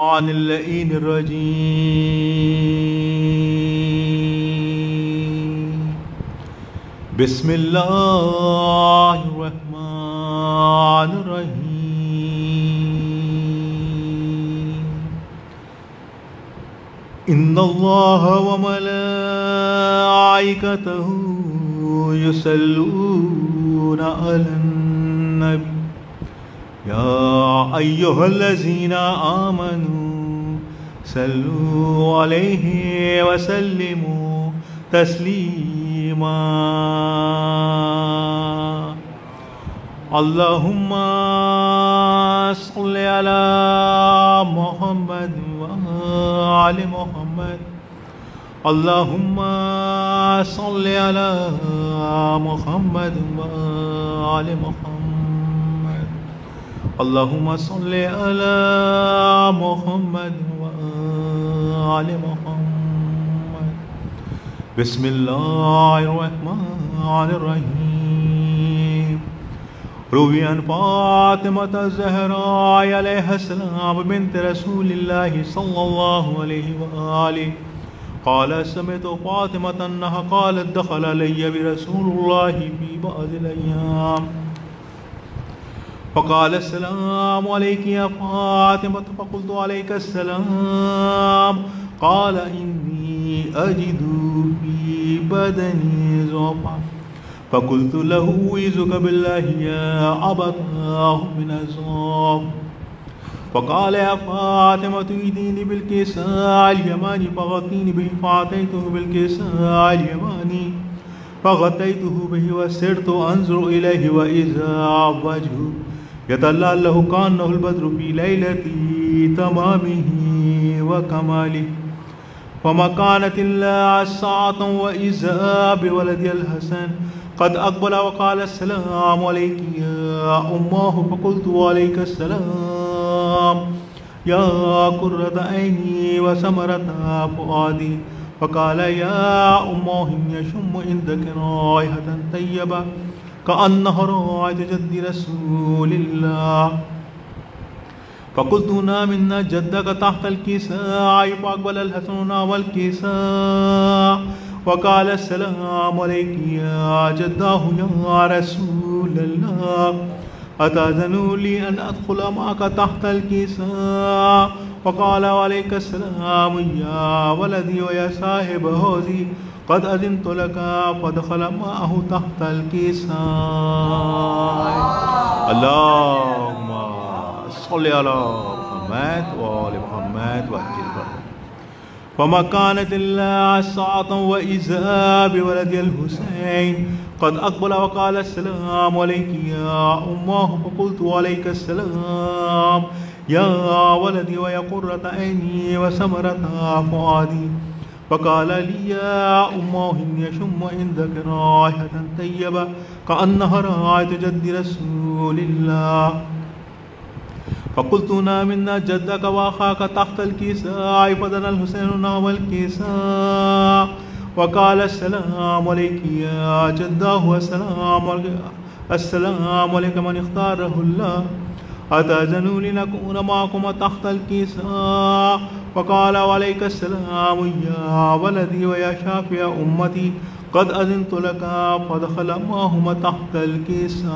عن اللئين الرجيم بسم الله الرحمن الرحيم إن الله وملائكته يصلون على النبي يا أيها الذين آمنوا صلوا عليه وسلموا تسليما اللهم صل على محمد وآل محمد اللهم صل على محمد وآل محمد اللهم صل على محمد وآل محمد بسم الله الرحمن الرحيم روي عن فاطمة الزهراء عليها السلام بنت رسول الله صلى الله عليه وآله قال سمعت فاطمة أنها قالت دخل علي برسول الله في بعض الأيام فقال السلام عليك يا فاطمة فقلت عليك السلام قال إني أجد في بدني ضعفا فقلت له أعوذك بالله يا أبتاه من الضعف فقال يا فاطمة ائتيني بالكساء اليماني فغطيني به فأتيته بالكساء اليماني فغطيته به وسرت أنظر إليه وإذا وجهه يتلألأ كأنه البدر في ليلة تمامه وكماله فما كانت إلا ساعة وإذا بولدي الحسن قد أقبل وقال السلام عليك يا أماه فقلت عليك السلام يا قرة عيني وثمرة فؤادي فقال يا أماه يشم عندك رائحة طيبة كأنها رائحة جد رسول الله فقلت نام جدك تحت الكساء فأقبل الحسن والكساء وقال السلام عليك يا جداه يا رسول الله أتأذن لي أن أدخل معك تحت الكساء وقال عليك السلام يا ولدي ويا صاحب هذه قد أذنت لك فدخل معه تحت الكساء اللهم صل على محمد وآل محمد وأجل فما كانت إلا ساعة وإذا بولد الحسين قد أقبل وقال السلام عليك يا أماه فقلت عليك السلام يا ولدي ويا قرة عيني وثمرة فؤادي فقال لي يا أماه إني أشم عندك رائحة طيبة كأنها رائحة جد رسول الله فقلت نام جدك وأخاك تحت الكساء فدنا الحسين نحو الكساء وقال السلام عليك يا جداه السلام عليك من اختاره الله أتأذنوا لنكون معكم تحت الكساء وقال عليك السلام يا ولدي ويا شافع أمتي قد أذنت لك فدخل معهما تحت الكساء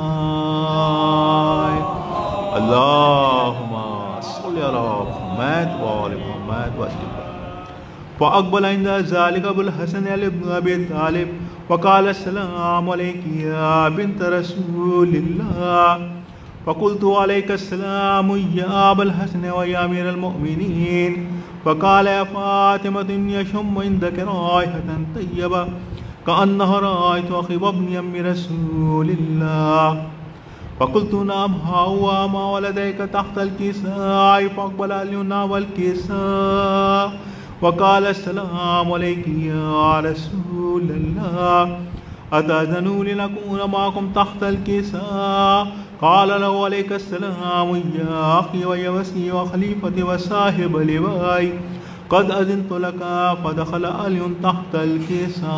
اللهم صل على محمد وآل محمد وسلم فأقبل عند ذلك أبو الحسن علي بن أبي طالب وقال السلام عليك يا بنت رسول الله فقلت عليك السلام يا أبا الحسن ويا أمير المؤمنين فقال يا فاطمة إني أشم عندك رائحة طيبة كأنها رائحة أخي وابن أم رسول الله فقلت نعم ها هو ما ولديك تحت الكساء فأقبل علي نحو الكساء وقال السلام عليك يا رسول الله أتأذنوا لنكون معكم تحت الكساء قال له عليك السلام يا أخي ويا وسي وخليفتي وصاحب لواي قد أذنت لك فدخل علي تحت الكساء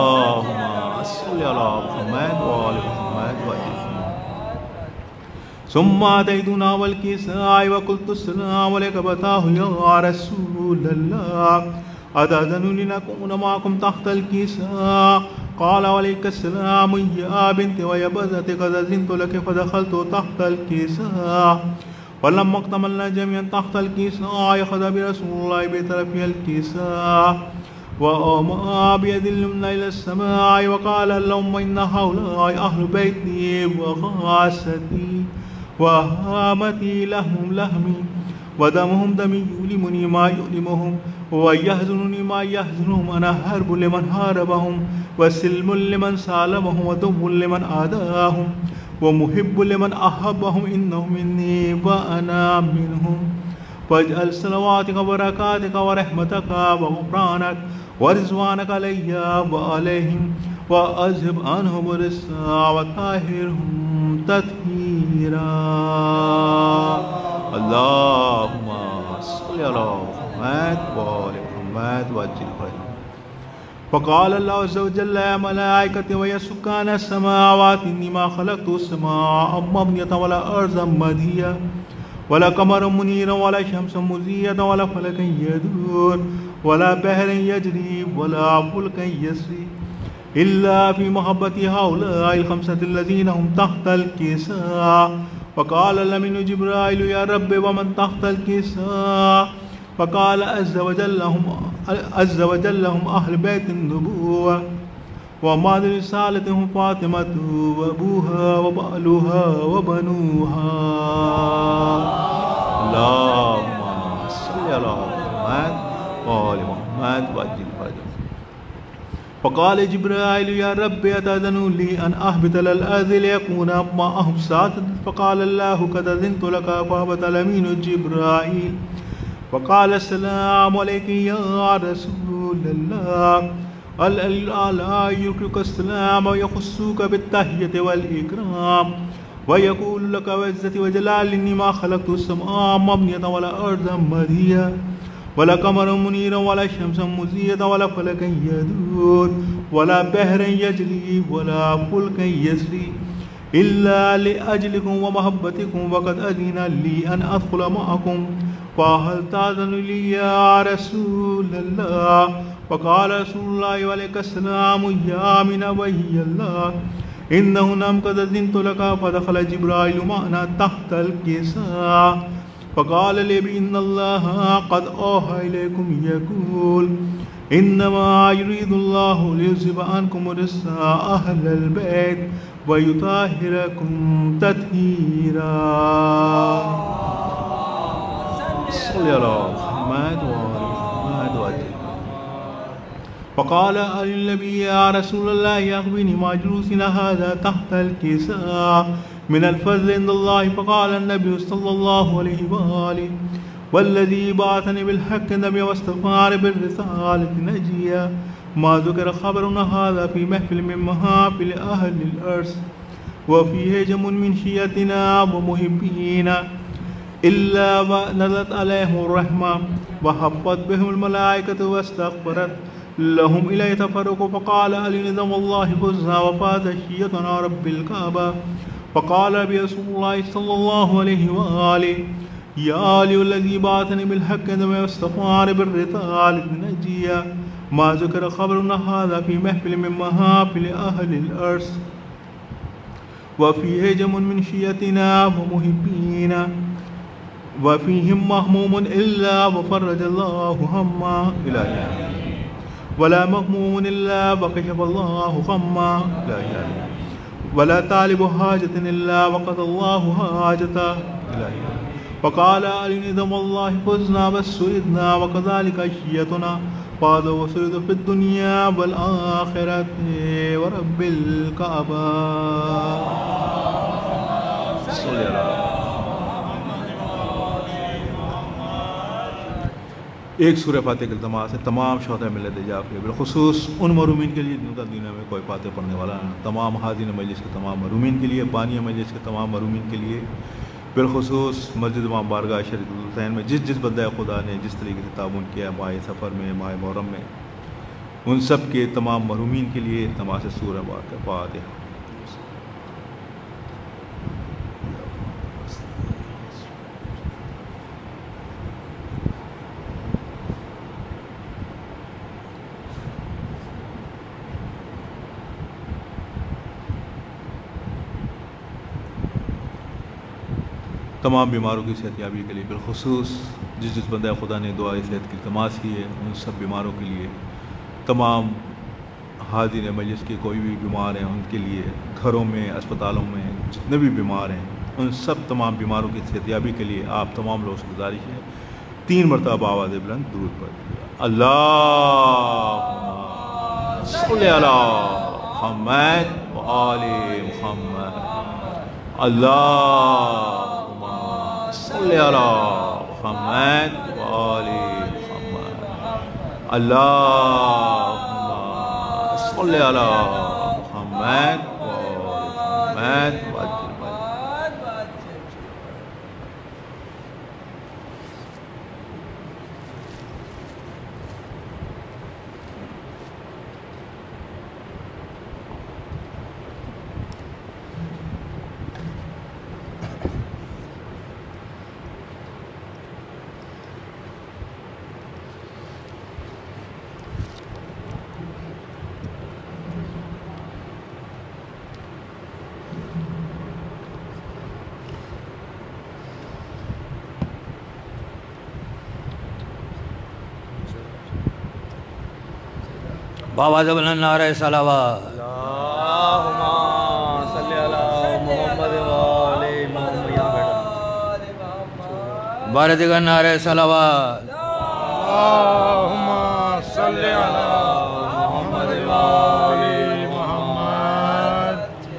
اللهم صل على محمد وآل محمد وآل ثم أتيتنا والكساء وقلت السلام عليك فتاه يا رسول الله أتأذن لنكون معكم تحت الكساء قال عليك السلام يا بنت ويا بذت قد أذنت لك فدخلت تحت الكساء فلما اكتملنا جميعا تحت الكساء أخذ برسول الله بطرف الكساء وأومأ بيد اليمنى إلى السماء وقال اللهم إن هؤلاء أهل بيتي وخاصتي وهامتي لهم لهمي ودمهم دمي يؤلمني ما يؤلمهم ويحزنني ما يحزنهم أنا حرب لمن حاربهم وسلم لمن سالمهم ودم لمن عاداهم ومحب لمن أحبهم إنهم مني وأنا منهم فاجعل صلواتك وبركاتك ورحمتك وغفرانك ورضوانك علي وعليهم وأذهب عنهم الرجس وطهرهم تطهيرا. اللهم صل على محمد وآل محمد وعجل فرجهم. فقال الله عز وجل يا ملائكتي ويا سكان السماوات إني ما خلقت السماء مبنية ولا أرضا مدهية ولا قمرا منيرا ولا شمسا مزية ولا فلكا يدور ولا بحرا يجري ولا فلكا يسري إلا في محبة هؤلاء الخمسة الذين هم تحت الكساء. فقال الأمين جبرائيل يا رب ومن تحت الكساء؟ فقال عز وجل هم أهل بيت النبوة ومال رسالتهم فاطمة وأبوها وبعلها وبنوها. اللهم صل على محمد وآل محمد وعجل فرجهم. فقال جبرائيل يا رب أتأذن لي أن أهبط إلى الأرض ليكون معهم ساعة؟ فقال الله قد أذنت لك. فهبط الأمين جبرائيل وقال السلام عليك يا رسول الله الأعلى يلقيك السلام ويخصك بالتحية والإكرام ويقول لك وعزتي وجلال إني ما خلقت السماء مبنية ولا أرضا مدهية ولا قمرا منيرا ولا شمسا مزية ولا فلكا يدور ولا بحرا يجري ولا فلكا يسري إلا لأجلكم ومحبتكم وقد أذن لي أن أدخل معكم فهل تأذن لي يا رسول الله؟ فقال رسول الله عليك السلام يا من أبي الله إنه نام قد أذنت لك. فدخل جبرائيل معنا تحت الكساء فقال لي بإن الله قد أوحى إليكم يقول إنما يريد الله ليذهب عنكم الرجس أهل البيت ويطهركم تطهيرا. صل على محمد وآل محمد وعجل. فقال النبي يا رسول الله أخبرني ما جلوسنا هذا تحت الكساء من الفضل عند الله. فقال النبي صلى الله عليه وآله والذي بعثني بالحق نبي واستغفر بالرسالة نجيا ما ذكر خبرنا هذا في محفل من محافل أهل الأرض وفيه جم من شيعتنا ومحبينا إلا ونزلت عليهم الرحمة وحفت بهم الملائكة واستغفرت لهم إليه تفرقوا. فقال علي نظم الله فزها وفاز شيعتنا رب الكعبة. فقال برسول الله صلى الله عليه وآله يا علي الذي بعثني بالحق واستغفر بالرسالة نجيا ما ذكر خبرنا هذا في محفل من محافل أهل الأرض وفيه جم من شيعتنا ومحبينا وفيهم مهموم إلا وفرج الله هما إلى ولا مغموم إلا وكشف الله غما لا إله ولا طالب حاجة إلا وقضى الله حاجته لا إله. وقال علي نظم الله فزنا وسعدنا وكذلك شيعتنا فاز وسعد في الدنيا والآخرة ورب الكعبة. صل على ایک سورہ فاتح کے التماس ہے تمام شہداء ملت جعفریہ بالخصوص ان محرومین کے لیے جن کا دنیا میں کوئی فاتح پڑھنے والا نہ، تمام حاضرین مجلس کے تمام محرومین کے لیے، بانی مجلس کے تمام محرومین کے لیے، بالخصوص مسجد امام بارگاہ شریف الحسین میں جس بندہ خدا نے جس طریقے سے تعاون کیا ماہ سفر میں، ماہ محرم میں، ان سب کے تمام محرومین کے لیے التماس ہے سورہ فاتح. تمام بیماروں کی صحت یابی کے لیے، بالخصوص جس بندہ خدا نے دعا صحت کی التماس کی ہے ان سب بیماروں کے لیے، تمام حاضرین مجلس کے کوئی بھی بیمار ہیں ان کے لیے، گھروں میں، اسپتالوں میں جتنے بھی بیمار ہیں ان سب تمام بیماروں کی صحت یابی کے لیے آپ تمام لوگوں سے گزارش ہے 3 مرتبہ آواز بلند درود پڑھیے۔ اللہم صلی علی محمد و آل محمد، اللہم صلی علی محمد و آل محمد، اللہم صلی علی محمد و آل محمد۔ بابا زبلن نعرہ صلوات۔ اللہم صلی علی محمد و آل محمد۔ بارہ دیگر نعرہ صلوات۔ اللہم صلی علی محمد و آل محمد۔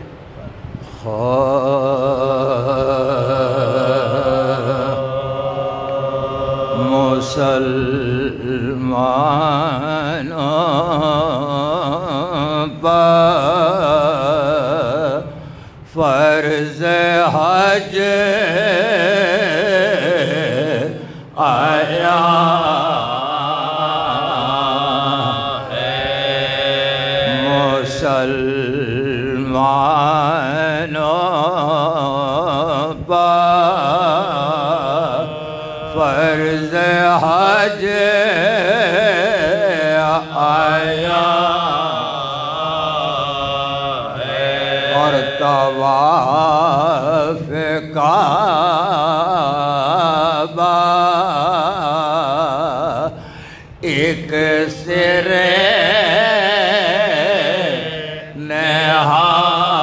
مسلمانوں پر فرض حج آیا ہے، مسلمانوں پر فرض حج آیا ہے، اور طواف کعبہ ایک سرے نہا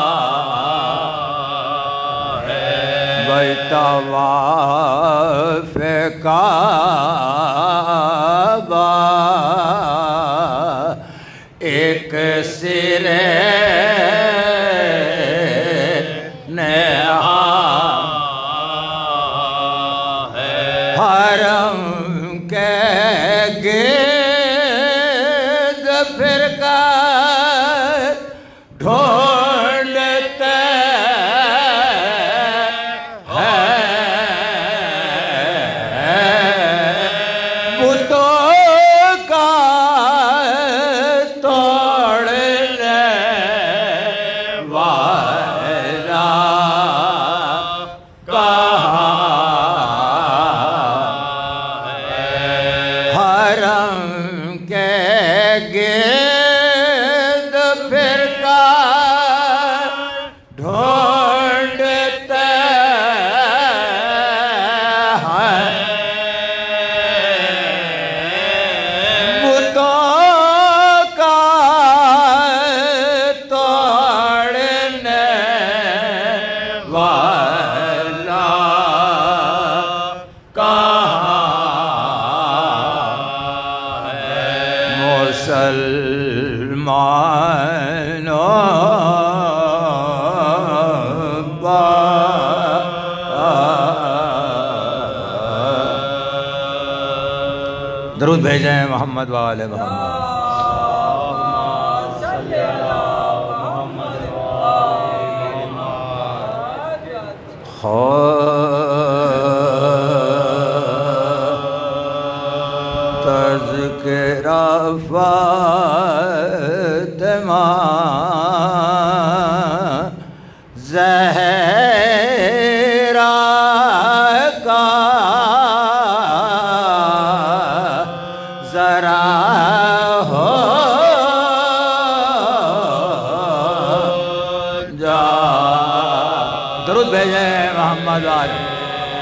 ہے، طواف کعبہ ایک سرے نہا ہے، حرم کے گرد پھر کر ڈھونڈتے درود بھیجیں محمد و آل محمد۔ تذکرہ فاطمہ زہرا کا ذرا ہو جا، درود بھیجیں محمد والے۔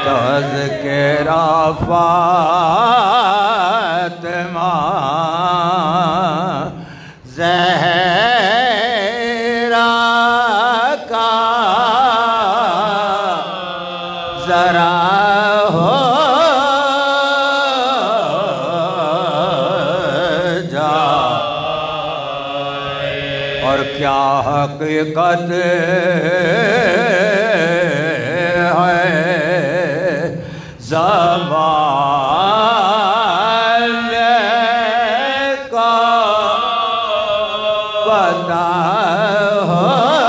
تذکرہ فاطمہ زہرا کا ذرا ہو جائے اور کیا حقیقت زمانے کا پتہ ہو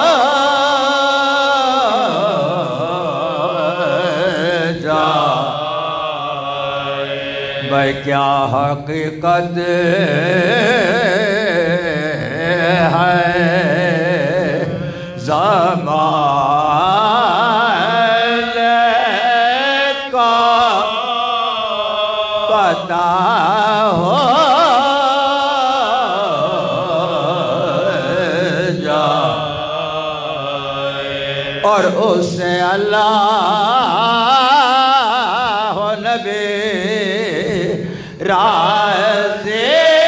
جائے بھائی کیا حقیقت ہے زمانے کا پتہ ہو جائے اور اس سے اللہ نبی راضی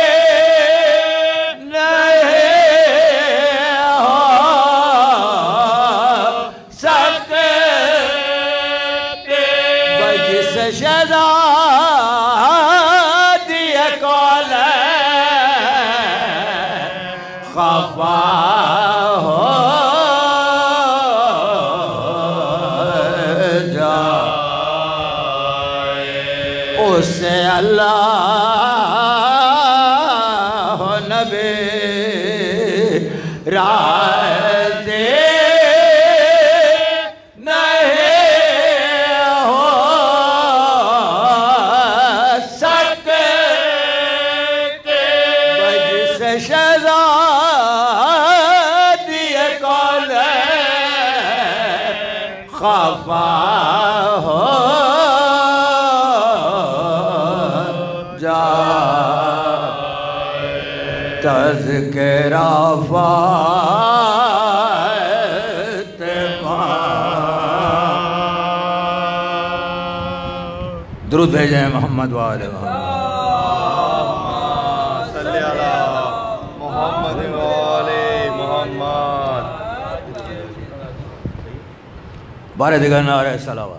شہزادی کال خفا ہو جائے اس سے اللہ نبی راضی شہزادی کال خفا ہو جائے تذکرہ فاطمہ درود بھیجیں محمد وآلہ محمد بارے دیگر نعرہ صلوات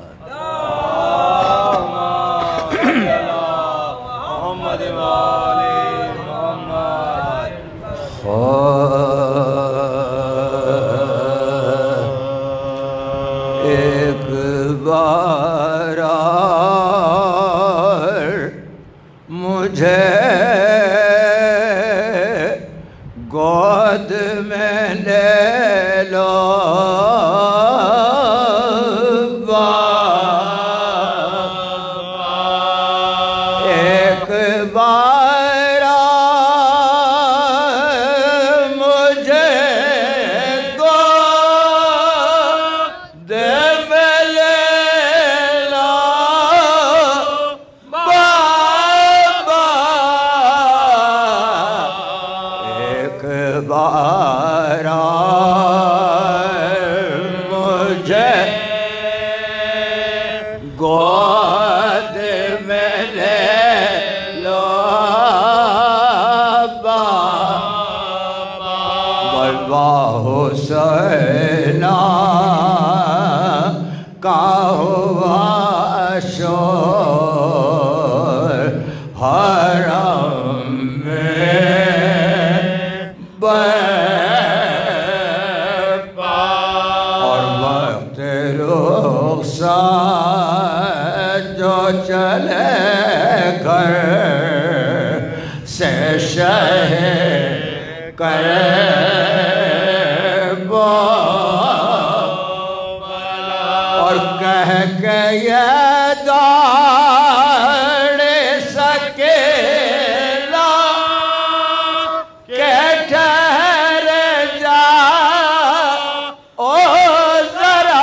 محمد وآلہ محمد ایک بار مجھے گود میں لے لو گود میں لے لو بابا حسینہ کا ہوا شور حرم میں اور وقت رخصت جو چلے گھر سے شہر قریب اور کہہ کے یہ داڑ سکیلا کہ ٹھہر جا او ذرا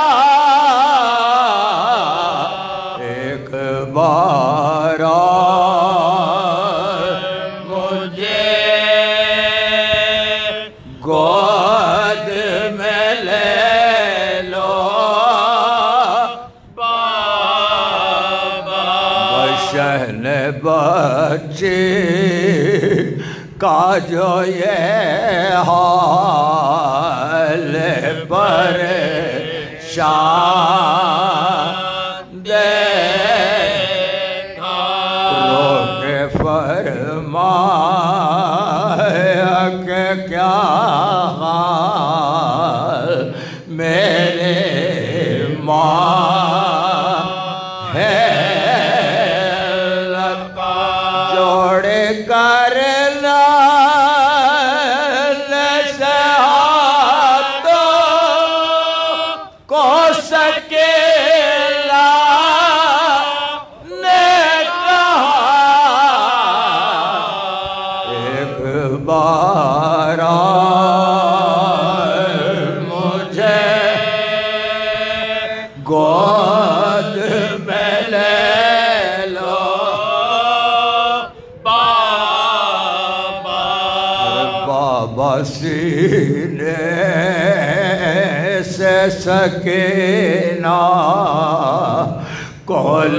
ایک بار مجھے گود میں لے لو بابا پہلے بچے کا جو یہ حال پریشان دیکھا رو کے فرمایا کہ کیا حال میرے ماں ہے جوڑ کر سینے سے سکینہ کو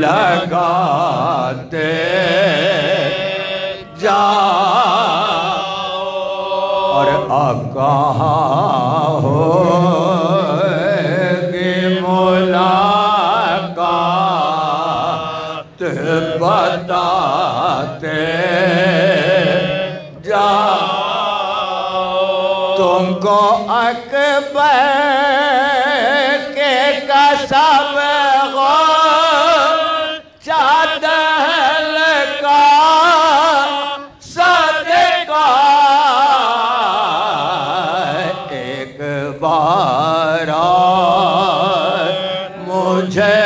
لگاتے جاؤ اور اب کہاں ہوگی ملاقات بتاتے جاؤ تم کو اکبر کے قصب چادر کا صدقہ ایک بار مجھے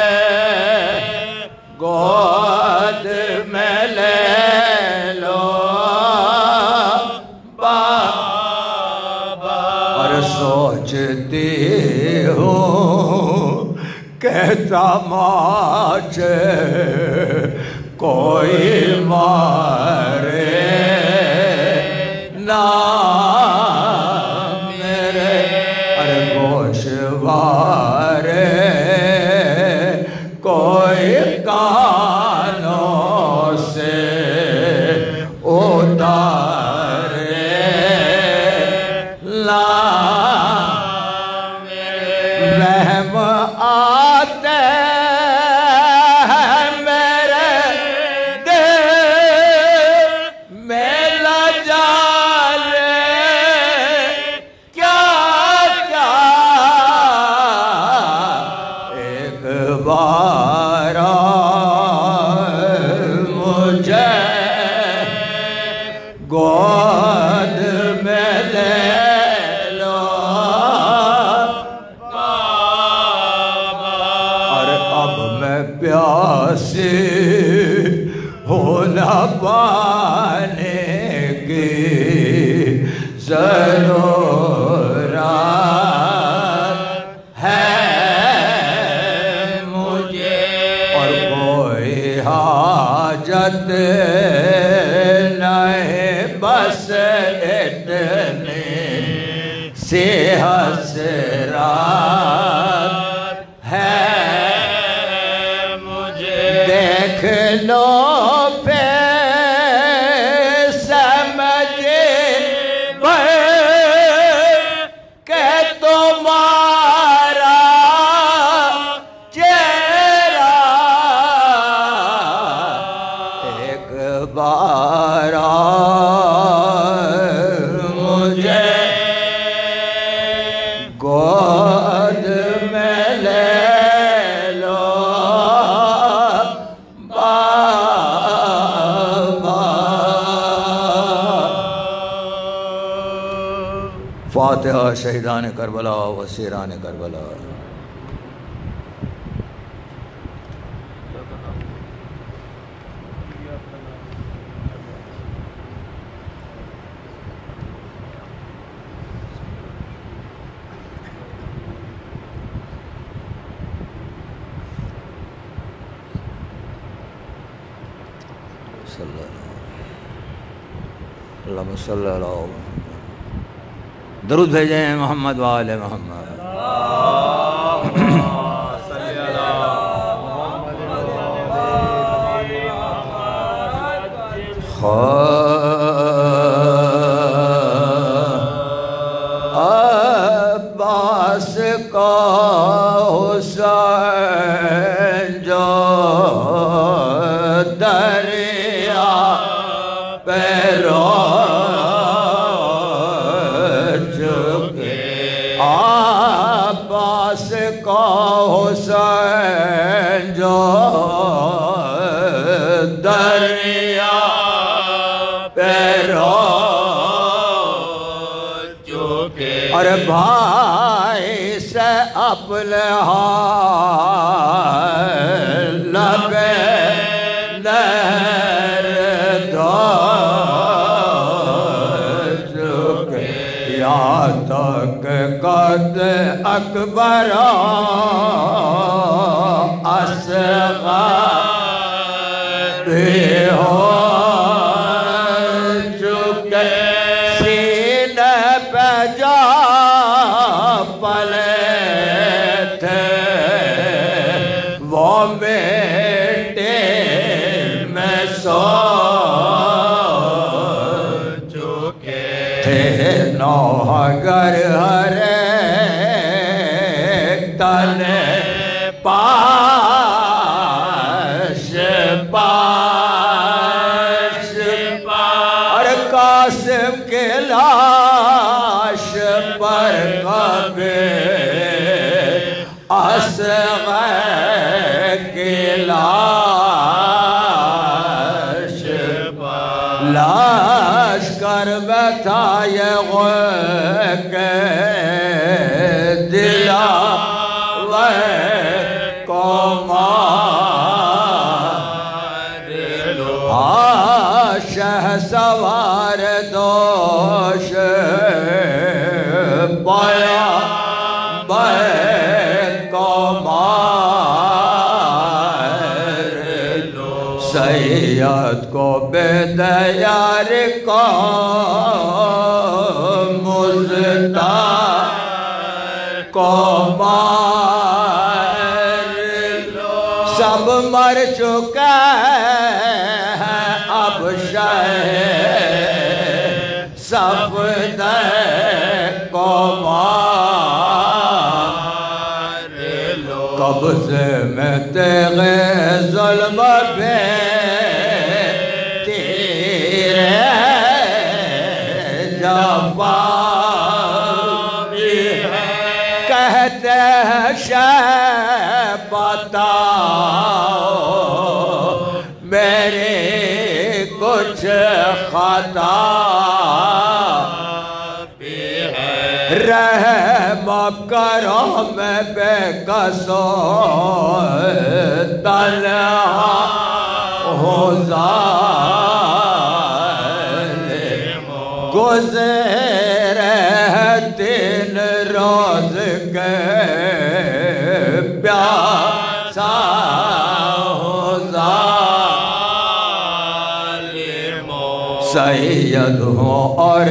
گود میں لے لو سوچتی ہوں کہ تماچے کوئی مارے نہ میرے گوشوارے کوئی کانوں سے اتارے لا رحم آتے ہیں میرے دل میں لجالے کیا کیا ایک بار مجھے گود میں لے پیاسی ہو نہ پانے کی ضرورت ہے مجھے اور کوئی حاجت نہیں بس اتنی سی حسرات ہے دیکھ لو پہ سمجھ کہ تمہارا چہرہ ایک بار مجھے گود میں لے فاتحہ شہیدان کربلا و اسیران کربلا اللہم صلی اللہ علیہ وسلم درود بھیجیں محمد وآل محمد عباس کا حسین جو دریا پہ رو چکے عباس کا حسین جو دریا پہ رو چکے اور بھائی سے اپنے لبے نہر دھو چکے یہاں تک قد اکبر اصغر بھی ہو چکے سینے پہ جا پلے تھے وہ بیٹے میں سو چکے تھے نوحگر ہر ایک تن پاش پاش اور قاسم کے لاش پر کبھی اصغر کی لاش لاش کر بیٹھا یہ غوث کے دلا کو مار لو شہ سوار دوش پایا کو مار لو سید کو بیدیار کو مزدار کو مار لو سب مر چکے ہیں اب شہ سب کو مار لو قبضے میں تیغ ظلم پہ تیرے جفا بھی ہے کہتے ہیں شہ بتاؤ میرے کچھ خطا بھی ہے رحم کرو میں بے قصو تنہا ہوں ظالم گزرے 3 روز کے پیاسا ہوں ظالم سید ہوں اور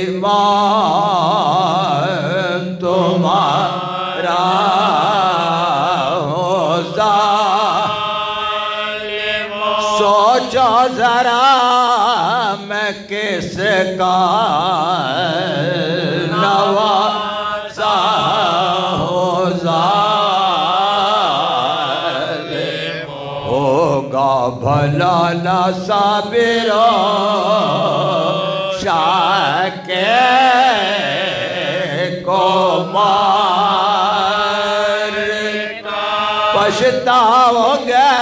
امام تمہارا ہوں ظالم سوچو ذرا میں کس کا نواسا ہوں ظالم ہوگا بھلا نہ صابر شاکر کو مار پچھتاؤ گے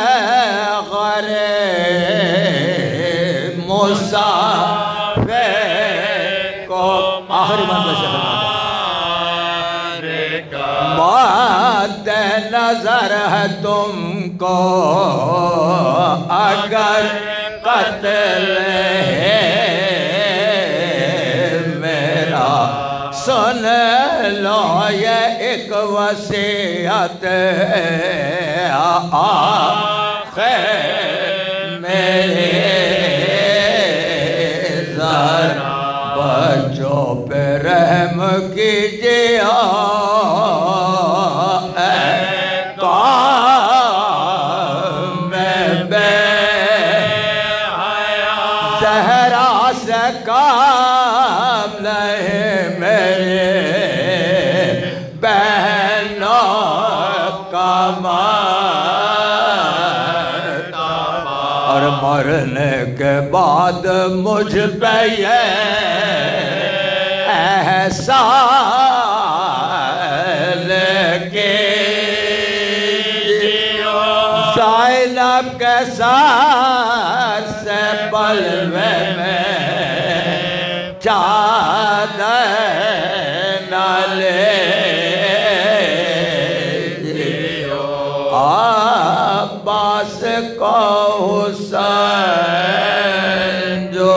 غریب مسافر کو آخری مد نظر ہے تم کو اگر قتل ہے میرا سن لو یہ ایک وصیت آخر میرے ذرا بچوں پہ رحم کیجیے کام نہیں میرے بہنوں کا مرتبہ، اور مرنے کے بعد مجھ پہ یہ احسان کیجیو، زینب کے ساتھ سے پلوے میں چادر نہ لیجیو، عباس کو حسین جو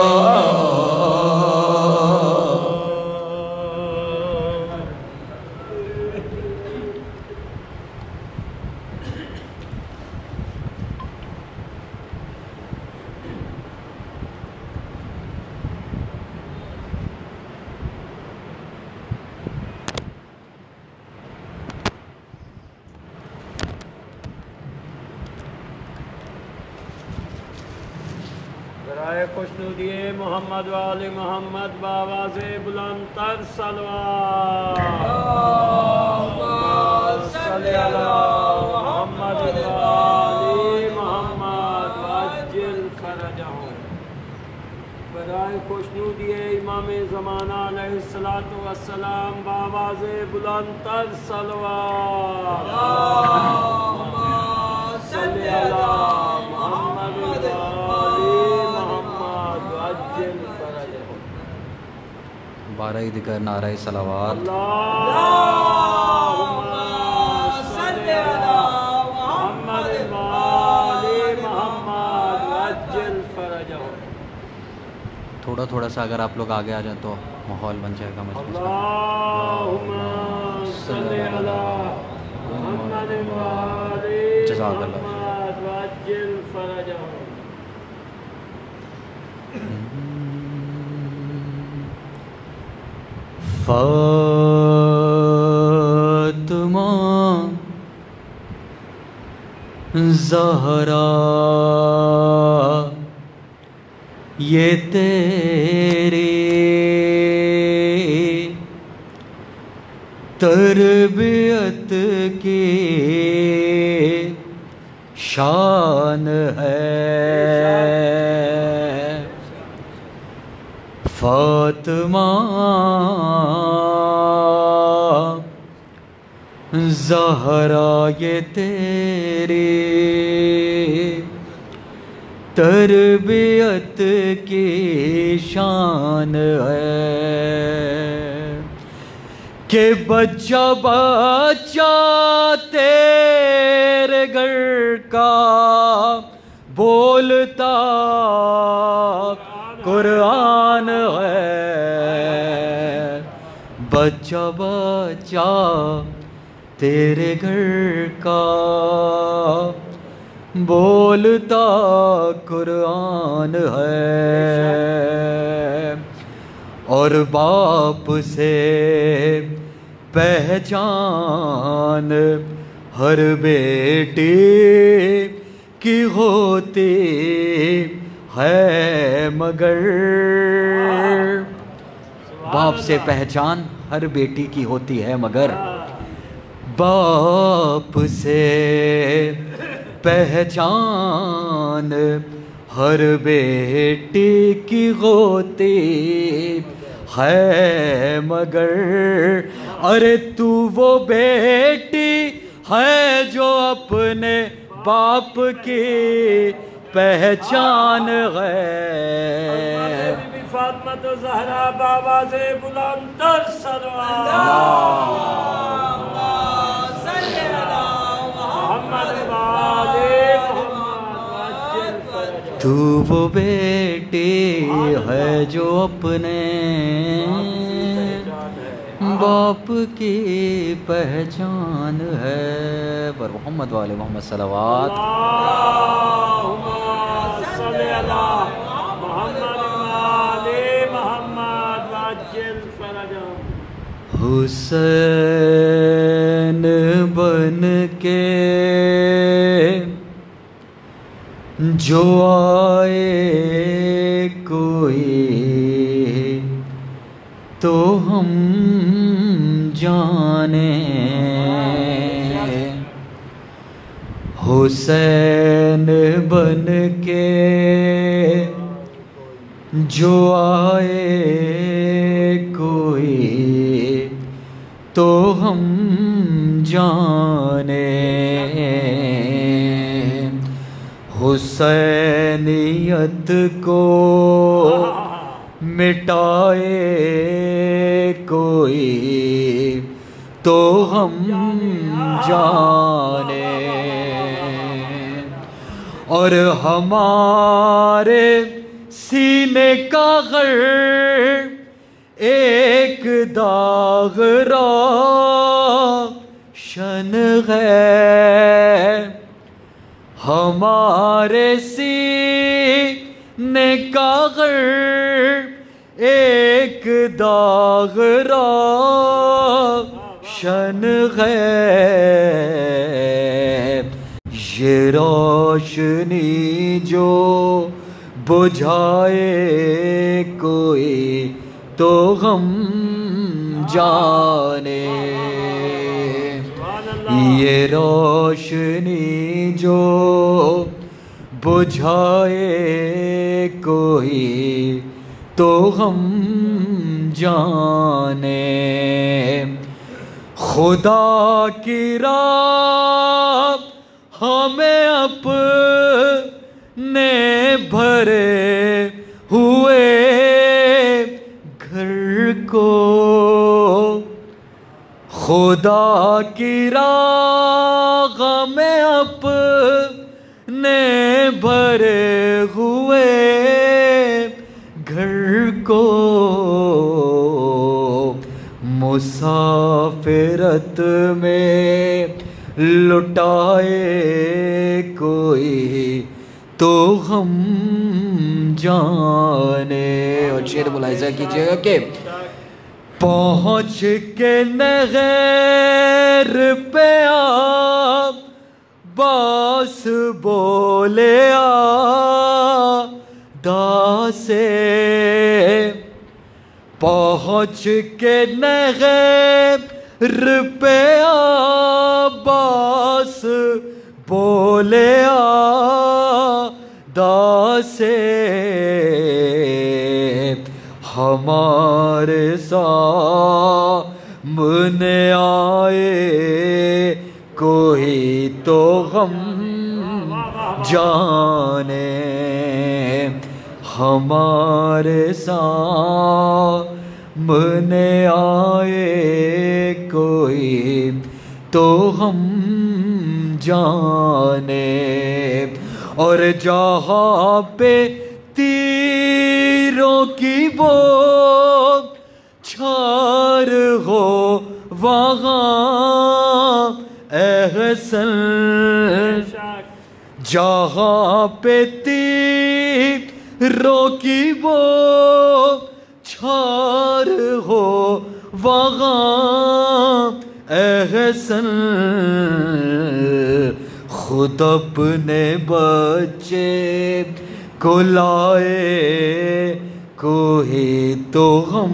برائے خوشنودی محمد و آل محمد بآواز بلند تر صلوات، اللہم صلی علی محمد و آل محمد وعجل فرجہم۔ برائے خوشنودی امام زمانہ علیہ السلام بآواز بلند تر صلوات، اللہم صلی علی محمد و آل بارہ دیگر نعرہ صلوات، اللہم صلی علی محمد و آل محمد وعجل فرجہم۔ تھوڑا تھوڑا سا اگر آپ لوگ آگے آ جائیں تو ماحول بن جائے گا مجلس کا۔ اللہم صلی علی محمد و آل جزاک اللہ۔ محمد وعجل فرجہم۔ فاطمہ زہرا یہ تیری تربیت کی شان ہے، فاطمہ زہرا یہ تیری تربیت کی شان ہے کہ بچہ بچہ تیرے گھر کا بولتا قرآن ہے، بچہ بچہ تیرے گھر کا بولتا قرآن ہے، اور باپ سے پہچان ہر بیٹی کی ہوتی ہے مگر، باپ سے پہچان ہر بیٹی کی ہوتی ہے مگر، باپ سے پہچان ہر بیٹی کی ہوتی ہے مگر، ارے تو وہ بیٹی ہے جو اپنے باپ کی پہچان ہے، فاطمہ تو زہرا بآواز بلند تر صلوات، اللہم صلی علی محمد و آل محمد وعجل فرجہم۔ تو وہ بیٹی ہے جو اپنے باپ کی پہچان ہے، پر محمد و آل محمد صلوات، اللہم صلی علی محمد و آل محمد وعجل فرجہم۔ حسین بن کے جو آئے کوئی تو ہم جانے حسین بن کے جو آئے کوئی تو ہم جانے حسینیت کو مٹائے کوئی تو ہم جانے اور ہمارے سینے کا غر ایک داغ روشن ہے ہمارے سینے کا غر ایک داغ روشن ہے یہ روشنی جو بجھائے کوئی تو ہم جانے یہ روشنی جو بجھائے کوئی تو ہم جانے خدا کی راہ ہمیں اپنے بھرے ہوئے گھر کو خدا کی راہ ہمیں اپنے بھرے ہوئے گھر کو مسافرت میں لٹائے کوئی تو ہم جانے اور شعر ملاحظہ کیجیے گا کہ پہنچ کے نغیر پہ عباس بولے آدا سے پہنچ کے نغیر پہ عباس بولے آدا سے ہمارے سامنے آئے کوئی تو ہم جانے ہمارے سامنے آئے کوئی تو ہم جانے اور جہاں پہ تیروں کی بوچھار ہو وہاں احسن جہاں پہ تیروں کی بوچھار ہو وہاں احسن خود اپنے بچے کو لائے کوئی تو ہم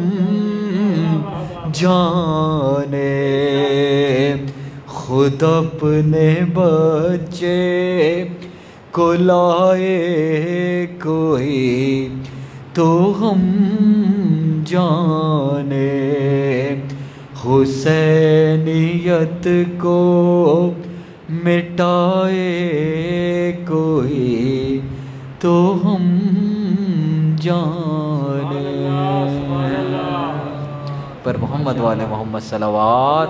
جانے خود اپنے بچے کو لائے کوئی تو ہم جانے حسینیت کو مٹائے کوئی تو ہم جانے پر محمد والے محمد صلوات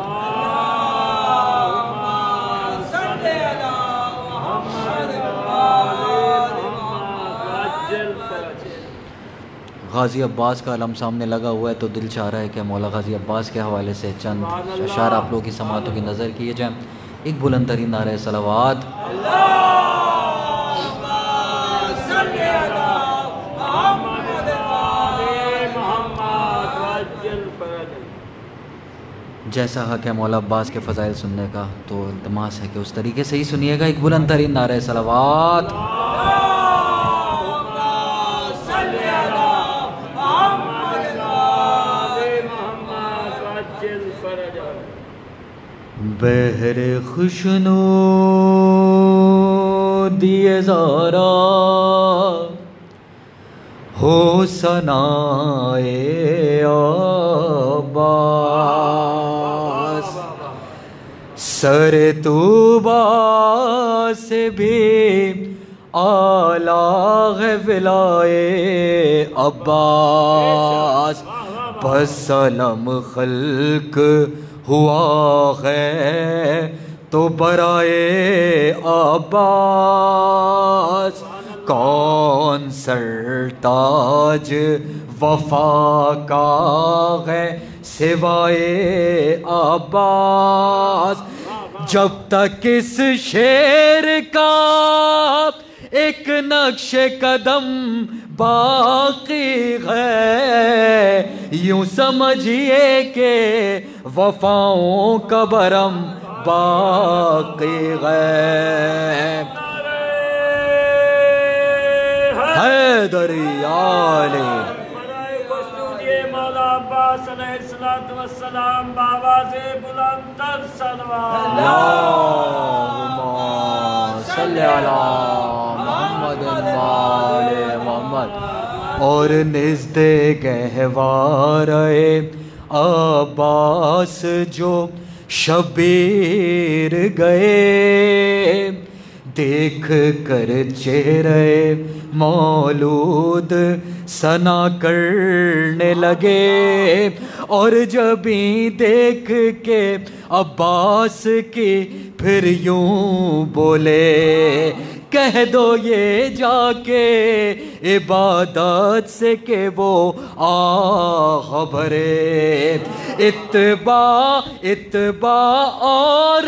غازی عباس کا علم سامنے لگا ہوا ہے تو دل چاہ رہا ہے کہ مولا غازی عباس کے حوالے سے چند اشعار آپ لوگوں کی سماعتوں کی نظر کیے جائیں ایک بلند ترین نعرہ صلوات جیسا حق ہے مولا عباس کے فضائل سننے کا تو التماس ہے کہ اس طریقے سے ہی سنیے گا ایک بلند ترین نعرہ صلوات بہر خوشنو دیے زارا ہو ثنائے عباس سر طوبہ سے بھی اعلیٰ ہے ولائے عباس بس سلام خلق ہوا ہے تو برائے عباس کون سرتاج وفا کا ہے سوائے عباس جب تک اس شیر کا ایک نقش قدم باقی ہے یوں سمجھیے کہ وفاؤں کا برم باقی ہے حیدری عالی مولا عباس علیہ السلام بآواز بلند تر صلوات اللہم صلی علی محمد وآل محمد اور نزد گہوارے عباس جو شبیر گئے دیکھ کر چہرے مولود ثنا کرنے لگے اور جب ہی دیکھ کے عباس کی پھر یوں بولے کہہ دو یہ جا کے عبادت سے کہ وہ خبرے اتباع اور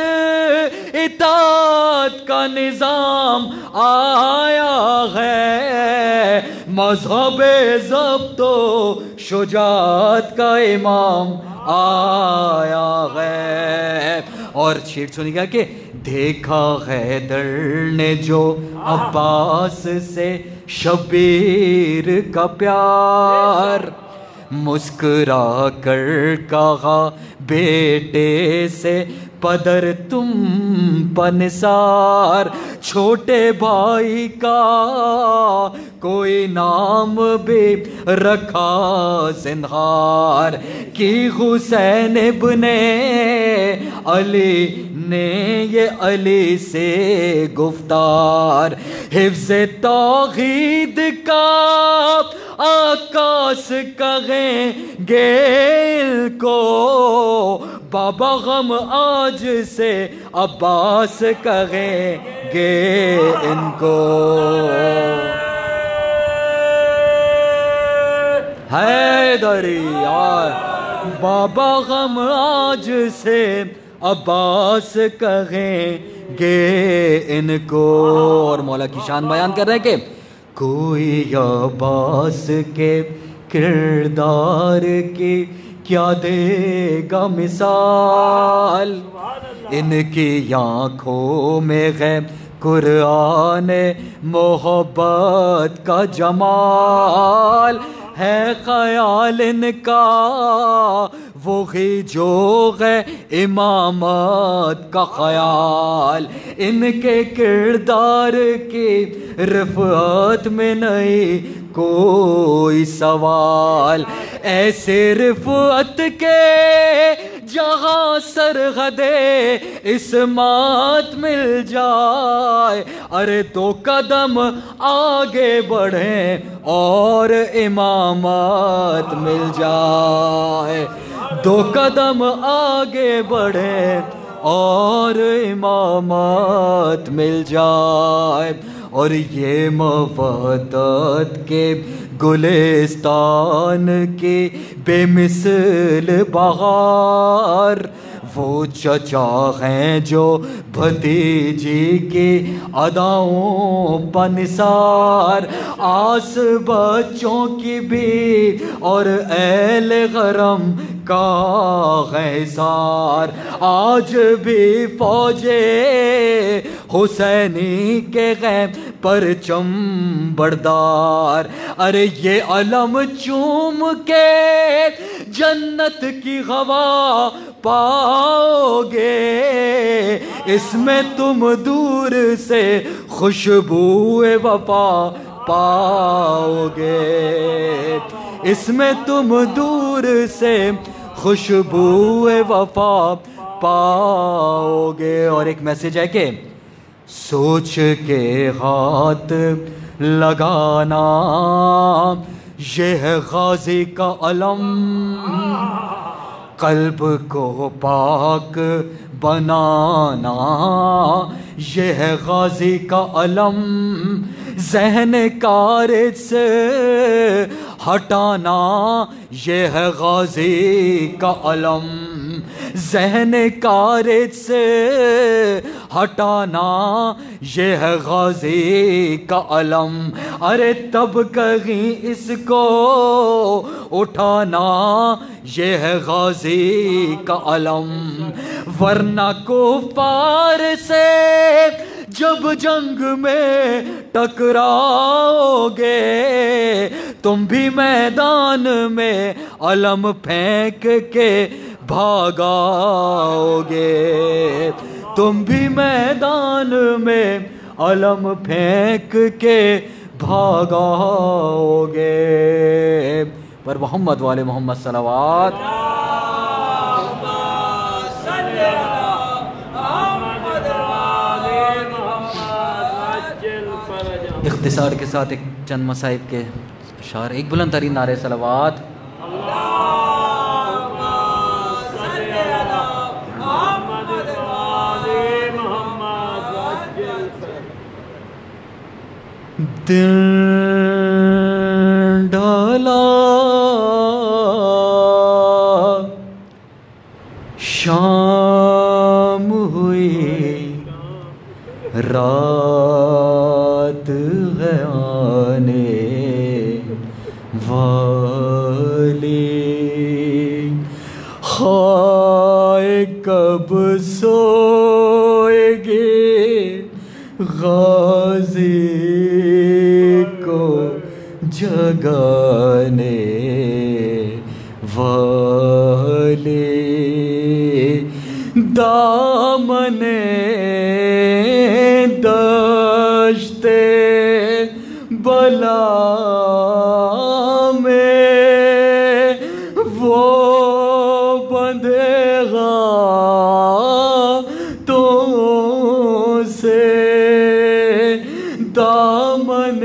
اطاعت کا نظام آیا ہے مذہب ضبط و شجاعت کا امام آیا ہے اور شعر سنی گا کہ دیکھا حیدر نے جو عباس سے شبیر کا پیار مسکرا کر کہا بیٹے سے پدر تم پنسار چھوٹے بھائی کا کوئی نام بھی رکھا زنہار کی حسین ابن علی نے یہ علی سے گفتار حفظ توحید کا آکاس کہیں گے ان کو بابا غم آج سے عباس کہیں گے ان کو حیدری بابا غم آج سے عباس کہیں گے ان کو اور مولا کی شان بیان کر رہے ہیں کہ کوئی عباس کے کردار کی کیا دے گا مثال ان کی آنکھوں میں ہے قرآن محبت کا جمال ہے خیال ان کا وہی جو ہے امامت کا خیال ان کے کردار کی رفعت میں نہیں کوئی سوال ایسے رفعت کے جہاں سرحد اسمات مل جائے ارے 2 قدم آگے بڑھیں اور امامت مل جائے 2 قدم آگے بڑھیں اور امامت مل جائے اور یہ مودت کے گلستان کی بے مثل بہار وہ چچا ہیں جو بھتیجی کی اداؤں پنسار آس بچوں کی بھی اور اہل غرم کا غیسار آج بھی فوجے حسینی کے غیب پرچم بردار ارے یہ علم چوم کے جنت کی ہوا پاؤ گے، اس میں تم دور سے خوشبو وفا پاؤ گے، اس میں تم دور سے خوشبو وفا پاؤ گے۔ اور ایک میسج ہے کہ سوچ کے ہاتھ لگانا یہ ہے غازی کا علم، قلب کو پاک بنانا یہ ہے غازی کا علم، ذہن کارج سے ہٹانا یہ ہے غازی کا علم، ذہن کارج سے ہٹانا یہ ہے غازی کا علم، ارے تب کہیں اس کو اٹھانا یہ ہے غازی کا علم، ورنہ کفار سے جب جنگ میں ٹکراؤ گے تم بھی میدان میں علم پھینک کے بھاگاؤ گے، تم بھی میدان میں علم پھینک کے بھاگاؤ گے۔ پر محمد والے محمد صلوات۔ اختصار کے ساتھ ایک چند مصائب کے اشعار، ایک بلند ترین نعرہ صلوات۔ دل ڈالا شام ہوئی رات ہے آنے والی، ہائے کب سوئے گے غازی کو جگانے والی، دامن دشت بلا میں وہ بندھے ہاتھوں سے، دامن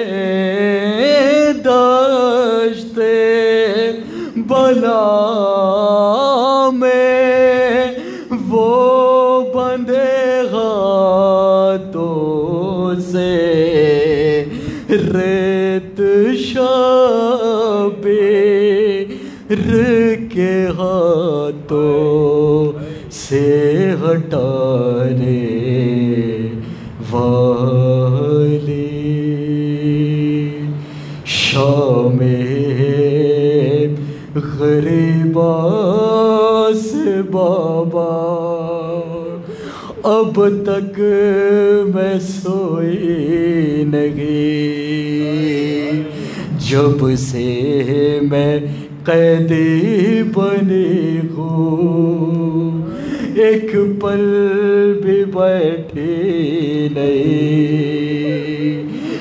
دشت بلا میں وہ بندھے ہاتھوں سے، ریت شبیر کے ہاتھوں سے ہٹانے والی، شام غریبا سے بابا اب تک میں سوئی نہیں، جب سے میں قیدی بنی ہوں ایک پل بھی بیٹھی نہیں،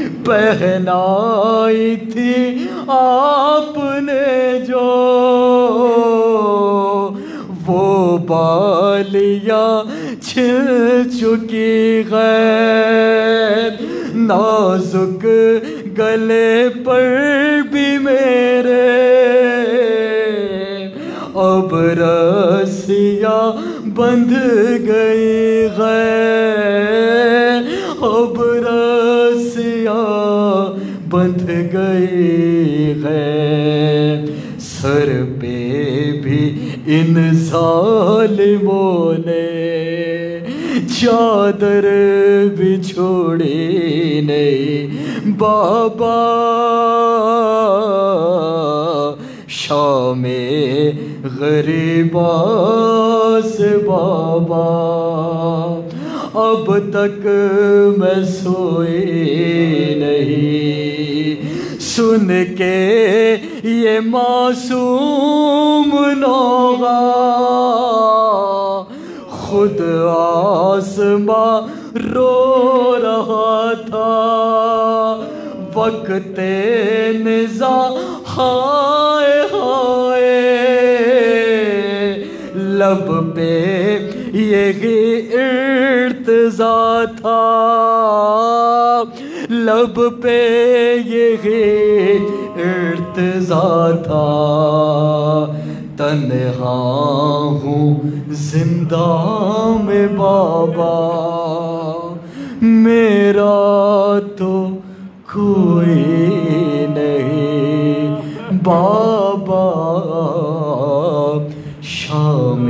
پہنائی تھی آپ نے جو وہ بالیاں چھل چکی ہے، نازک گلے پر بھی میرے اب رسیاں بندھ گئی ہے، اب رسیاں بندھ گئی ہے، سر پہ بھی ان ظالموں نے چادر بھی چھوڑی نہیں، بابا شام غریبا سے بابا اب تک میں سوئی نہیں، سن کے یہ معصوم نوغہ خود آسماں رو رہا تھا، وقت نزاع ہائے ہائے لب پہ یہی ارتضا تھا، لب پہ یہی ارتضا تھا، تنہا ہوں زندہ میں بابا میرا تو کوئی نہیں بابا، شام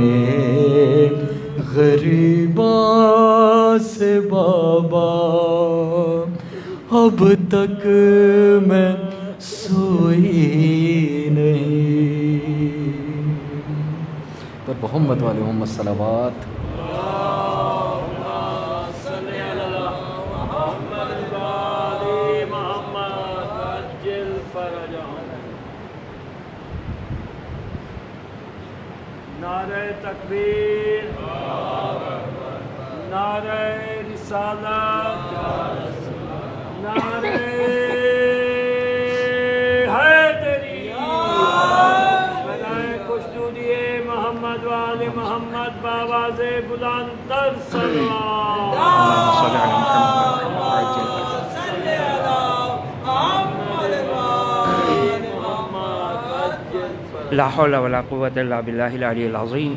غریباں سے بابا اب تک میں سوئی نہیں۔ پر محمد والے محمد صلوات۔ نعرہ تکبیر، نعرہ رسالت، نعرہ حیدری، بلائے کشتودی محمد وآل محمد بآواز بلند تر صلوات۔ اللہم صلی علی محمد۔ لا حول ولا قوة الا باللہ العلی العظیم۔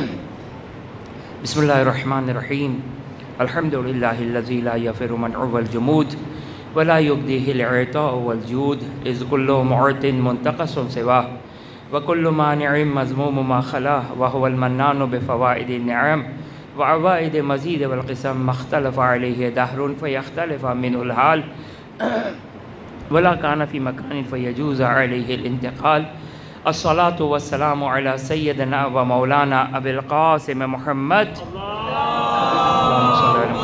بسم اللہ الرحمن الرحیم۔ الحمد للہ الذی لا یفر منعه الجمود ولا یبدیہ العطاء والجود اذ کل معط منتقص سواہ وکل مانع مذموم ما خلاہ وهو المنان بفوائد النعم وعوائد مزید والقسم ما اختلف علیہ دہر فیختلف منه الحال ولا کان فی مکان فیجوز علیہ الانتقال۔ الصلاة والسلام على سیدنا و مولانا ابی القاسم محمد اللہم صلی علی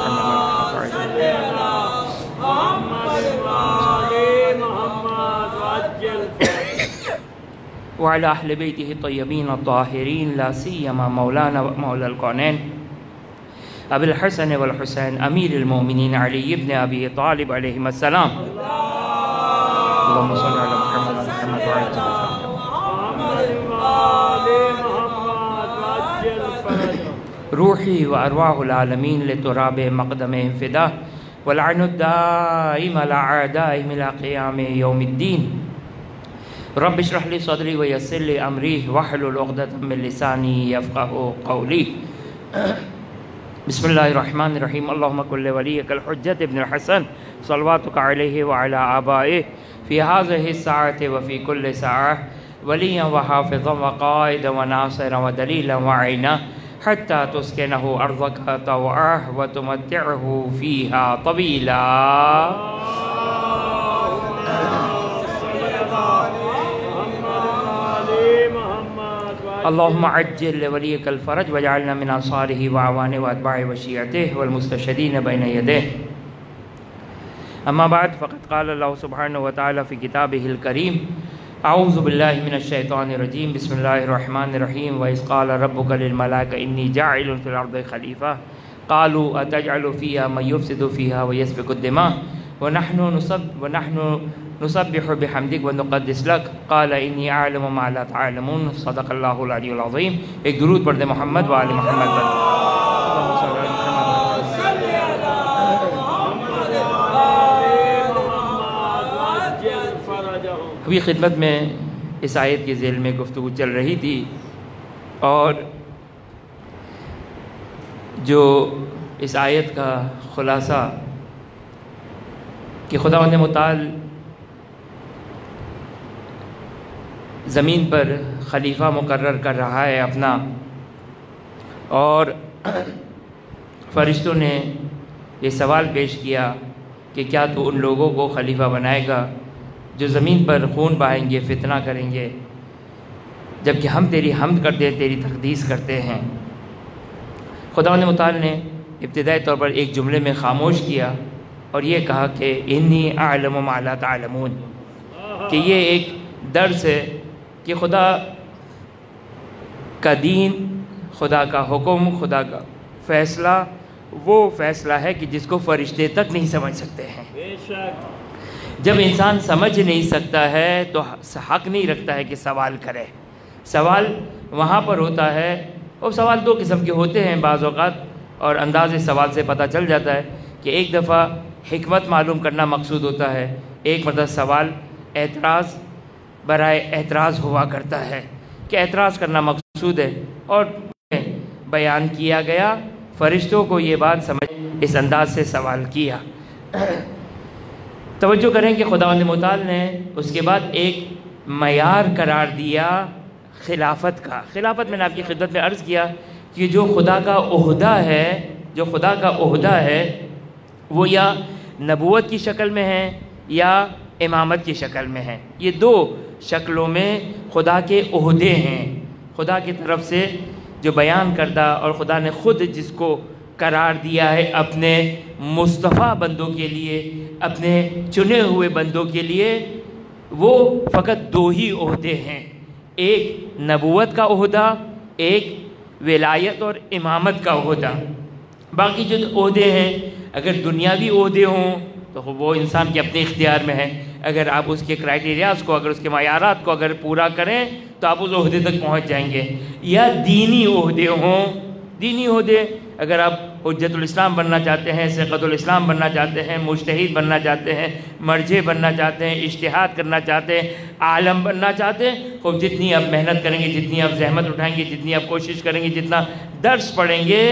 محمد وعلى اہل بیتہ الطیبین الطاہرین لا سیما مولانا و مولا الکونین ابی الحسن والحسین امیر المومنین علی ابن ابی طالب علیہم السلام۔ اللہم صلی علی محمد وعلى روحی و ارواح العالمین لتراب مقدم فدا والعن الدائم لأعدائهم إلى قیام یوم الدین۔ رب اشرح لی صدری ویسر لی امری واحلل عقدۃ من لسانی یفقهوا قولی۔ بسم اللہ الرحمن الرحیم۔ اللہم کل ولیک الحجۃ ابن الحسن صلواتک علیہ وعلی آبائہ فی هذه الساعة وفی کل ساعة ولیا وحافظا وقائدا وناصرا ودلیلا وعینا حتی تسکنہ ارضک طوعہ وتمتعہ فیہا طویلا۔ اللہم عجل لولیک الفرج وجعلنا من انصارہ وعوانہ واتباعہ وشیعتہ والمستشہدین بین یدہ۔ اما بعد فقد قال اللہ سبحانہ وتعالی فی کتابہ الکریم اعوذ باللہ من الشیطان الرجیم بسم اللہ الرحمن الرحیم وَإِذْ قَالَ رَبُّكَ لِلْمَلَائِكَةِ إِنِّي جَاعِلٌ فِي الْأَرْضِ خَلِيفَةً قَالُوا أَتَجْعَلُ فِيهَا مَن يُفْسِدُ فِيهَا وَيَسْفِكُ الدِّمَاءَ وَنَحْنُ نُسَبِّحُ بِحَمْدِكَ وَنُقَدِّسُ لَكَ قَالَ إِنِّي أَعْلَمُ مَا لَا تَعْلَمُونَ صدق اللہ العلی العظیم۔ ایک درود پڑھ دیں محمد وآل محمد پر۔ ابھی خدمت میں اس آیت کے ذیل میں گفتگو چل رہی تھی اور جو اس آیت کا خلاصہ کہ خداوند متعال زمین پر خلیفہ مقرر کر رہا ہے اپنا، اور فرشتوں نے یہ سوال پیش کیا کہ کیا تو ان لوگوں کو خلیفہ بنائے گا جو زمین پر خون بہائیں گے، فتنہ کریں گے، جبکہ ہم تیری حمد کرتے ہیں، تیری تقدیس کرتے ہیں۔ خداوند متعال نے ابتدائی طور پر ایک جملے میں خاموش کیا اور یہ کہا کہ انی اعلم ما لا تعلمون، کہ یہ ایک درس ہے کہ خدا کا دین، خدا کا حکم، خدا کا فیصلہ وہ فیصلہ ہے کہ جس کو فرشتے تک نہیں سمجھ سکتے ہیں۔ بے شک جب انسان سمجھ نہیں سکتا ہے تو حق نہیں رکھتا ہے کہ سوال کرے۔ سوال وہاں پر ہوتا ہے، اور سوال دو قسم کے ہوتے ہیں بعض اوقات، اور انداز سوال سے پتہ چل جاتا ہے کہ ایک دفعہ حکمت معلوم کرنا مقصود ہوتا ہے، ایک مرتبہ سوال اعتراض برائے اعتراض ہوا کرتا ہے کہ اعتراض کرنا مقصود ہے، اور بیان کیا گیا، فرشتوں کو یہ بات سمجھ اس انداز سے سوال کیا۔ توجہ کریں کہ خداوند متعال نے اس کے بعد ایک معیار قرار دیا خلافت کا۔ خلافت میں نے آپ کی خدمت میں عرض کیا کہ جو خدا کا عہدہ ہے، جو خدا کا عہدہ ہے وہ یا نبوت کی شکل میں ہے یا امامت کی شکل میں ہے۔ یہ دو شکلوں میں خدا کے عہدے ہیں، خدا کی طرف سے جو بیان کردہ اور خدا نے خود جس کو قرار دیا ہے اپنے مصطفیٰ بندوں کے لیے، اپنے چنے ہوئے بندوں کے لیے، وہ فقط دو ہی عہدے ہیں، ایک نبوت کا عہدہ، ایک ولایت اور امامت کا عہدہ۔ باقی جو عہدے ہیں اگر دنیاوی عہدے ہوں تو وہ انسان کے اپنے اختیار میں ہے، اگر آپ اس کے کرائٹیریاز کو، اگر اس کے معیارات کو اگر پورا کریں تو آپ اس عہدے تک پہنچ جائیں گے۔ یا دینی عہدے ہوں، دینی عہدے اگر آپ حجت الاسلام بننا چاہتے ہیں، سیقۃ الاسلام بننا چاہتے ہیں، مجتہد بننا چاہتے ہیں، مرجع بننا چاہتے ہیں، اجتہاد کرنا چاہتے ہیں، عالم بننا چاہتے ہیں، خوب جتنی آپ محنت کریں گے، جتنی آپ زحمت اٹھائیں گے، جتنی آپ کوشش کریں گے، جتنا درس پڑھیں گے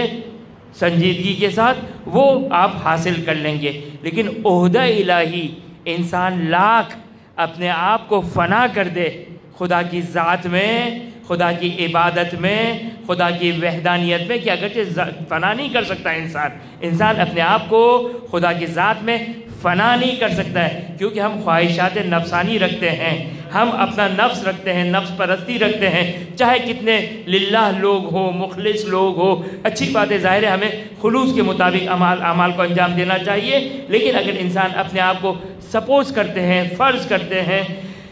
سنجیدگی کے ساتھ، وہ آپ حاصل کر لیں گے۔ لیکن عہدہ الہی انسان لاکھ اپنے آپ کو فنا کر دے خدا کی ذات میں، خدا کی عبادت میں، خدا کی وحدانیت میں، کہ اگرچہ فنا نہیں کر سکتا انسان اپنے آپ کو خدا کی ذات میں فنا نہیں کر سکتا ہے، کیونکہ ہم خواہشات نفسانی رکھتے ہیں، ہم اپنا نفس رکھتے ہیں، نفس پرستی رکھتے ہیں، چاہے کتنے للہ لوگ ہو، مخلص لوگ ہو، اچھی بات ہے، ظاہر ہے ہمیں خلوص کے مطابق اعمال کو انجام دینا چاہیے، لیکن اگر انسان اپنے آپ کو سپوز کرتے ہیں، فرض کرتے ہیں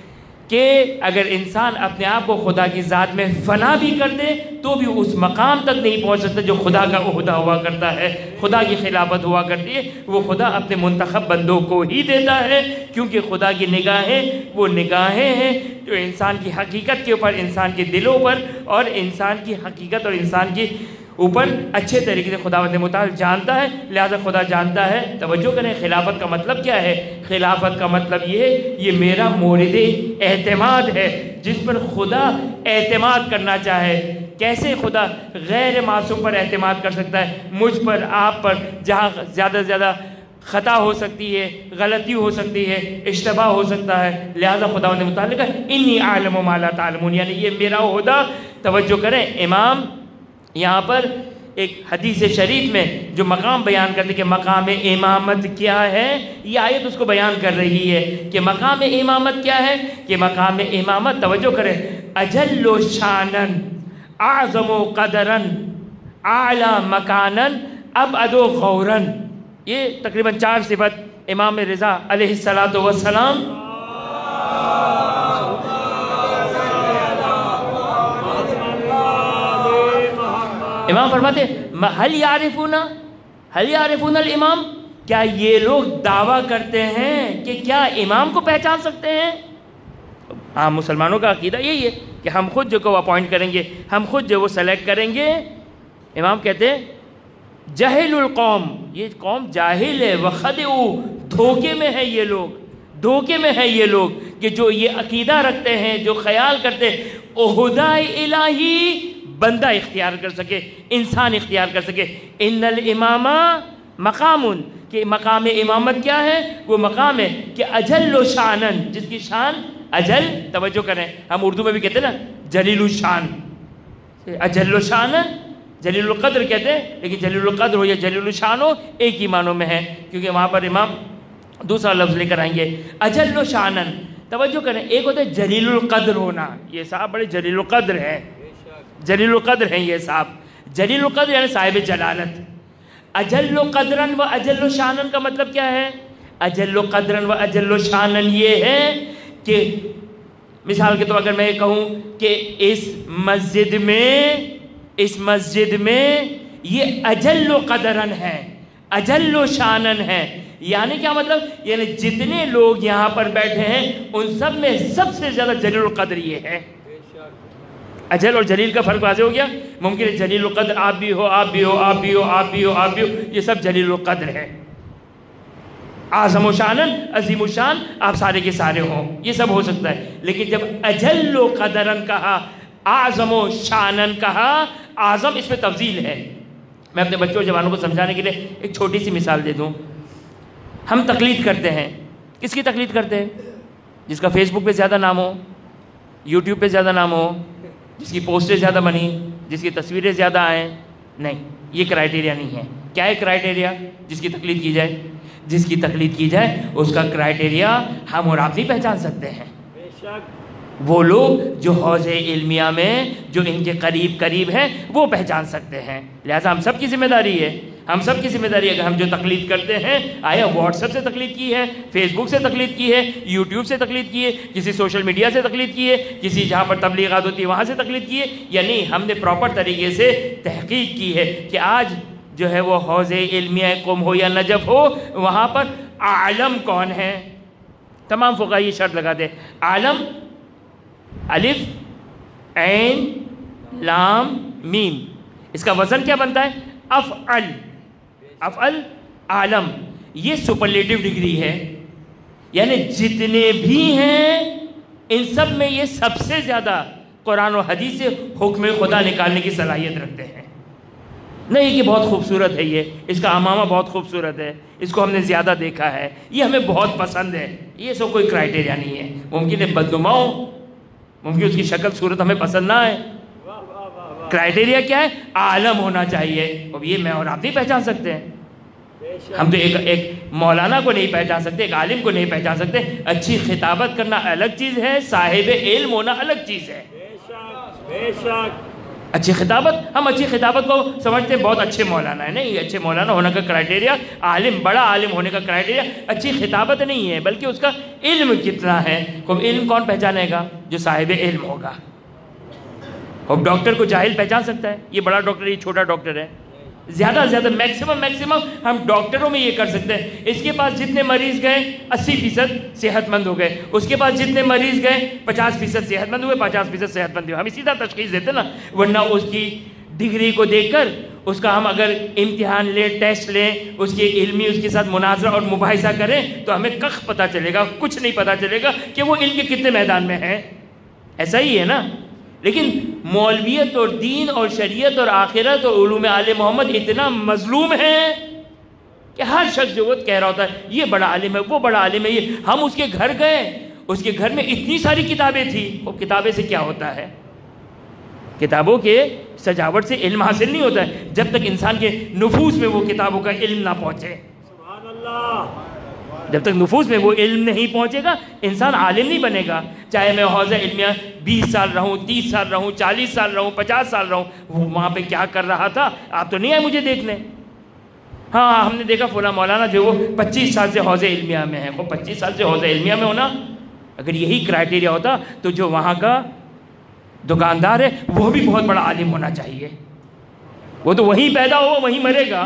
کہ اگر انسان اپنے آپ کو خدا کی ذات میں فنا بھی کر دے تو بھی اس مقام تک نہیں پہنچ سکتا جو خدا کا عہدہ ہوا کرتا ہے، خدا کی خلافت ہوا کرتی ہے، وہ خدا اپنے منتخب بندوں کو ہی دیتا ہے، کیونکہ خدا کی نگاہیں وہ نگاہیں ہیں جو انسان کی حقیقت کے اوپر، انسان کے دلوں پر اور انسان کی حقیقت اور انسان کی اوپر اچھے طریقے سے خداوند متعال جانتا ہے، لہذا خدا جانتا ہے۔ توجہ کریں، خلافت کا مطلب کیا ہے؟ خلافت کا مطلب یہ میرا مورد اعتماد ہے جس پر خدا اعتماد کرنا چاہے۔ کیسے خدا غیر معصوم پر اعتماد کر سکتا ہے؟ مجھ پر، آپ پر، جہاں زیادہ سے زیادہ خطا ہو سکتی ہے، غلطی ہو سکتی ہے، اشتباہ ہو سکتا ہے، لہذا خداوند متعال نے کہا انی اعلم ما لا تعلمون، یعنی یہ میرا عہدہ۔ توجہ کریں، امام یہاں پر ایک حدیث شریف میں جو مقام بیان کرتے کہ مقام امامت کیا ہے، یہ آیت اس کو بیان کر رہی ہے کہ مقام امامت کیا ہے، کہ مقام امامت، توجہ کریں، اجل شانن، اعظم قدرن، اعلی مکانن، ابعد غورن، یہ تقریباً 4 صفت امام رضا علیہ السلام امام فرماتے حل یعرفون الامام، کیا یہ لوگ دعویٰ کرتے ہیں کہ کیا امام کو پہچان سکتے ہیں؟ عام مسلمانوں کا عقیدہ یہی ہے کہ ہم خود جو کو اپوائنٹ کریں گے، ہم خود جو وہ سلیکٹ کریں گے۔ امام کہتے ہیں جہل القوم، یہ قوم جاہل ہے، وخدعوا، دھوکے میں ہے یہ لوگ، دھوکے میں ہے یہ لوگ کہ جو یہ عقیدہ رکھتے ہیں، جو خیال کرتے ہیں عہدہ الہی بندہ اختیار کر سکے، انسان اختیار کر سکے۔ ان الامام مقام، کہ مقام امامت کیا ہے؟ وہ مقام ہے کہ اجل و شانن، جس کی شان اجل، توجہ کریں، ہم اردو میں بھی کہتے ہیں نا جلیل الشان، اجل و شانن، جلیل القدر کہتے ہیں، لیکن جلیل القدر ہو یا جلیل الشان ہو ایک ہی معنوں میں ہے، کیونکہ وہاں پر امام دوسرا لفظ لے کر آئیں گے، اجل و شانن۔ توجہ کریں، ایک ہوتا ہے جلیل القدر ہونا، یہ صاحب بڑے جلیل القدر ہیں، جلیل القدر ہیں یہ صاحب، جلیل القدر یعنی صاحب جلالت۔ اجل قدرن و اجل شانن کا مطلب کیا ہے؟ اجل قدرن و اجل شانن یہ ہے کہ مثال کے طور اگر میں کہوں کہ اس مسجد میں یہ اجل و قدرن ہے، اجل و شانن ہے، یعنی کیا مطلب؟ یعنی جتنے لوگ یہاں پر بیٹھے ہیں ان سب میں سب سے زیادہ جلیل القدر یہ ہے۔ اجل اور جلیل کا فرق واضح ہو گیا۔ ممکن ہے جلیل القدر آپ بھی ہو، آپ بھی ہو، آپ بھی ہو، آپ بھی ہو، آپ بھی ہو، یہ سب جلیل القدر ہے۔ اعظم و شانن، عظیم و شان، آپ سارے کے سارے ہوں، یہ سب ہو سکتا ہے۔ لیکن جب اجل و قدرن کہا، اعظم و شانن کہا، اعظم اس میں تفضیل ہے۔ میں اپنے بچوں جوانوں کو سمجھانے کے لیے ایک چھوٹی سی مثال دے دوں۔ ہم تقلید کرتے ہیں، کس کی تقلید کرتے ہیں؟ جس کا فیس بک پہ زیادہ نام ہو، یوٹیوب پہ زیادہ نام ہو، جس کی پوسٹیں زیادہ بنی، جس کی تصویریں زیادہ آئیں۔ نہیں، یہ کرائٹیریا نہیں ہے۔ کیا ہے کرائٹیریا جس کی تقلید کی جائے؟ جس کی تقلید کی جائے اس کا کرائٹیریا ہم اور آپ نہیں پہچان سکتے ہیں۔ وہ لوگ جو حوض علمیہ میں جو ان کے قریب ہیں وہ پہچان سکتے ہیں۔ لہٰذا ہم سب کی ذمہ داری ہے، ہم سب کی ذمہ داری ہے کہ ہم جو تقلید کرتے ہیں، آیا واٹس ایپ سے تقلید کی ہے، فیس بک سے تقلید کی ہے، یوٹیوب سے تقلید کی ہے، کسی سوشل میڈیا سے تقلید کی ہے، کسی جہاں پر تبلیغات ہوتی ہے وہاں سے تقلید کی ہے، یا نہیں، ہم نے پراپر طریقے سے تحقیق کی ہے کہ آج جو ہے وہ حوض علمیہ قم ہو یا نجف ہو، وہاں پر عالم کون ہے؟ تمام فقہا یہ شرط لگا دے، عالم الف عین لام میم، اس کا وزن کیا بنتا ہے؟ افعل عالم۔ یہ سپرلیٹو ڈگری ہے، یعنی جتنے بھی ہیں ان سب میں یہ سب سے زیادہ قرآن و حدیث سے حکم خدا نکالنے کی صلاحیت رکھتے ہیں۔ نہیں کہ بہت خوبصورت ہے یہ، اس کا امامہ بہت خوبصورت ہے، اس کو ہم نے زیادہ دیکھا ہے، یہ ہمیں بہت پسند ہے، یہ سب کوئی کرائٹیریا نہیں ہے۔ ممکن ہے بدنما ہو، ممکن اس کی شکل صورت ہمیں پسند نہ آئے۔ کرائٹیریا کیا ہے؟ عالم ہونا چاہیے۔ اب یہ میں اور آپ نہیں پہچان سکتے ہیں، ہم تو ایک مولانا کو نہیں پہچان سکتے، ایک عالم کو نہیں پہچان سکتے۔ اچھی خطابت کرنا الگ چیز ہے، صاحب علم ہونا الگ چیز ہے۔ بے شک اچھی خطابت، ہم اچھی خطابت کو سمجھتے ہیں بہت اچھے مولانا ہے، نہیں، اچھے مولانا ہونے کا کرائٹیریا، عالم بڑا عالم ہونے کا کرائٹیریا اچھی خطابت نہیں ہے، بلکہ اس کا علم کتنا ہے۔ علم کون پہچانے گا؟ جو صاحب علم ہوگا۔ اور ڈاکٹر کو جاہل پہچان سکتا ہے، یہ بڑا ڈاکٹر ہے، یہ چھوٹا ڈاکٹر ہے۔ زیادہ سے زیادہ میکسیمم ہم ڈاکٹروں میں یہ کر سکتے ہیں، اس کے پاس جتنے مریض گئے 80% صحت مند ہو گئے، اس کے پاس جتنے مریض گئے 50% صحت مند ہوئے، 50% صحت مند ہوئے، ہم اسی طرح تشخیص دیتے نا۔ ورنہ اس کی ڈگری کو دیکھ کر اس کا ہم اگر امتحان لیں، ٹیسٹ لیں، اس کی علمی اس کے ساتھ مناظرہ اور مباحثہ کریں تو ہمیں کخ پتہ چلے گا، کچھ نہیں پتہ چلے گا کہ وہ علم کے کتنے میدان میں ہے۔ ایسا ہی ہے نا۔ لیکن مولویت اور دین اور شریعت اور آخرت اور علوم آل محمد اتنا مظلوم ہے کہ ہر شخص جو وہ کہہ رہا ہوتا ہے یہ بڑا عالم ہے، وہ بڑا عالم ہے۔ یہ ہم اس کے گھر گئے، اس کے گھر میں اتنی ساری کتابیں تھیں، وہ کتابیں سے کیا ہوتا ہے؟ کتابوں کے سجاوٹ سے علم حاصل نہیں ہوتا ہے جب تک انسان کے نفوس میں وہ کتابوں کا علم نہ پہنچے۔ سبحان اللہ۔ جب تک نفوس میں وہ علم نہیں پہنچے گا انسان عالم نہیں بنے گا۔ چاہے میں حوض علمیہ 20 سال رہوں، 30 سال رہوں، 40 سال رہوں، 50 سال رہوں، وہ وہاں پہ کیا کر رہا تھا آپ تو نہیں آئے مجھے دیکھنے۔ ہاں ہم نے دیکھا فلاں مولانا جو وہ 25 سال سے حوض علمیہ میں ہے، وہ 25 سال سے حوض علمیہ میں ہونا، اگر یہی کرائٹیریا ہوتا تو جو وہاں کا دکاندار ہے وہ بھی بہت بڑا عالم ہونا چاہیے، وہ تو وہیں پیدا ہوا وہیں مرے گا۔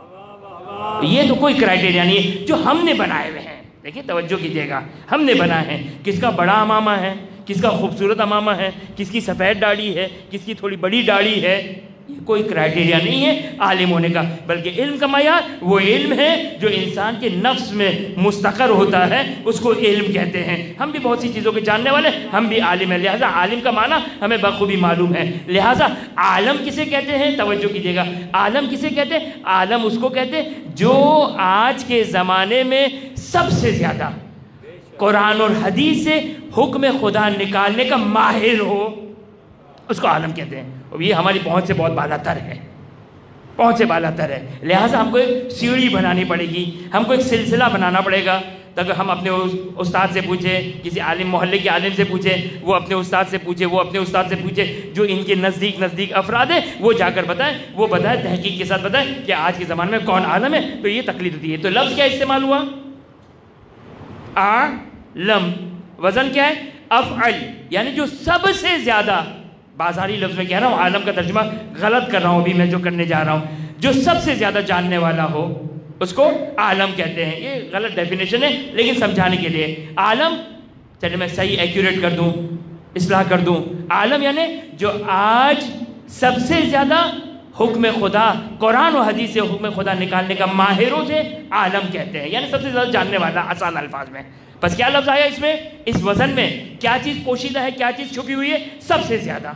یہ تو کوئی کرائٹیریا نہیں ہے جو ہم نے بنائے ہوئے ہیں۔ دیکھیں توجہ کیجیے گا، ہم نے بنائے ہیں، کس کا بڑا امامہ ہے، کس کا خوبصورت امامہ ہے، کس کی سفید داڑھی ہے، کس کی تھوڑی بڑی داڑھی ہے، یہ کوئی کرائٹیریا نہیں ہے عالم ہونے کا، بلکہ علم کا معیار وہ علم ہے جو انسان کے نفس میں مستقر ہوتا ہے، اس کو علم کہتے ہیں۔ ہم بھی بہت سی چیزوں کے جاننے والے، ہم بھی عالم ہیں، لہٰذا عالم کا معنی ہمیں بخوبی معلوم ہے۔ لہٰذا عالم کسے کہتے ہیں؟ توجہ کیجیے گا، عالم کسے کہتے ہیں؟ عالم اس کو کہتے ہیں جو آج کے زمانے میں سب سے زیادہ قرآن اور حدیث سے حکم خدا نکالنے کا ماہر ہو، اس کو عالم کہتے ہیں۔ اور یہ ہماری پہنچ سے بہت بالا تر ہے، پہنچ سے بالا تر ہے، لہٰذا ہم کو ایک سیڑھی بنانی پڑے گی، ہم کو ایک سلسلہ بنانا پڑے گا تاکہ ہم اپنے استاد سے پوچھیں، کسی عالم محلے کے عالم سے پوچھیں، وہ اپنے استاد سے پوچھے، وہ اپنے استاد سے پوچھے، جو ان کے نزدیک افراد ہیں وہ جا کر بتائیں، وہ بتائیں تحقیق کے ساتھ بتائیں کہ آج کے زمانے میں کون عالم ہے، تو یہ تقلید ہوتی ہے۔ تو لفظ کیا استعمال ہوا؟ عالم، وزن کیا ہے؟ افعل، یعنی جو سب سے زیادہ، بازاری لفظ میں کہہ رہا ہوں، عالم کا ترجمہ غلط کر رہا ہوں ابھی میں جو کرنے جا رہا ہوں، جو سب سے زیادہ جاننے والا ہو اس کو عالم کہتے ہیں. یہ غلط ڈیفینیشن ہے لیکن سمجھانے کے لیے. عالم، چلے میں صحیح ایکوریٹ کر دوں، اصلاح کر دوں. عالم یعنی جو آج سب سے زیادہ حکم خدا، قرآن و حدیث سے حکم خدا نکالنے کا ماہروں سے عالم کہتے ہیں، یعنی سب سے زیادہ جاننے والا، آسان الفاظ میں. بس کیا لفظ آیا اس میں، اس وزن میں؟ کیا چیز پوشیدہ ہے، کیا چیز چھپی ہوئی ہے؟ سب سے زیادہ.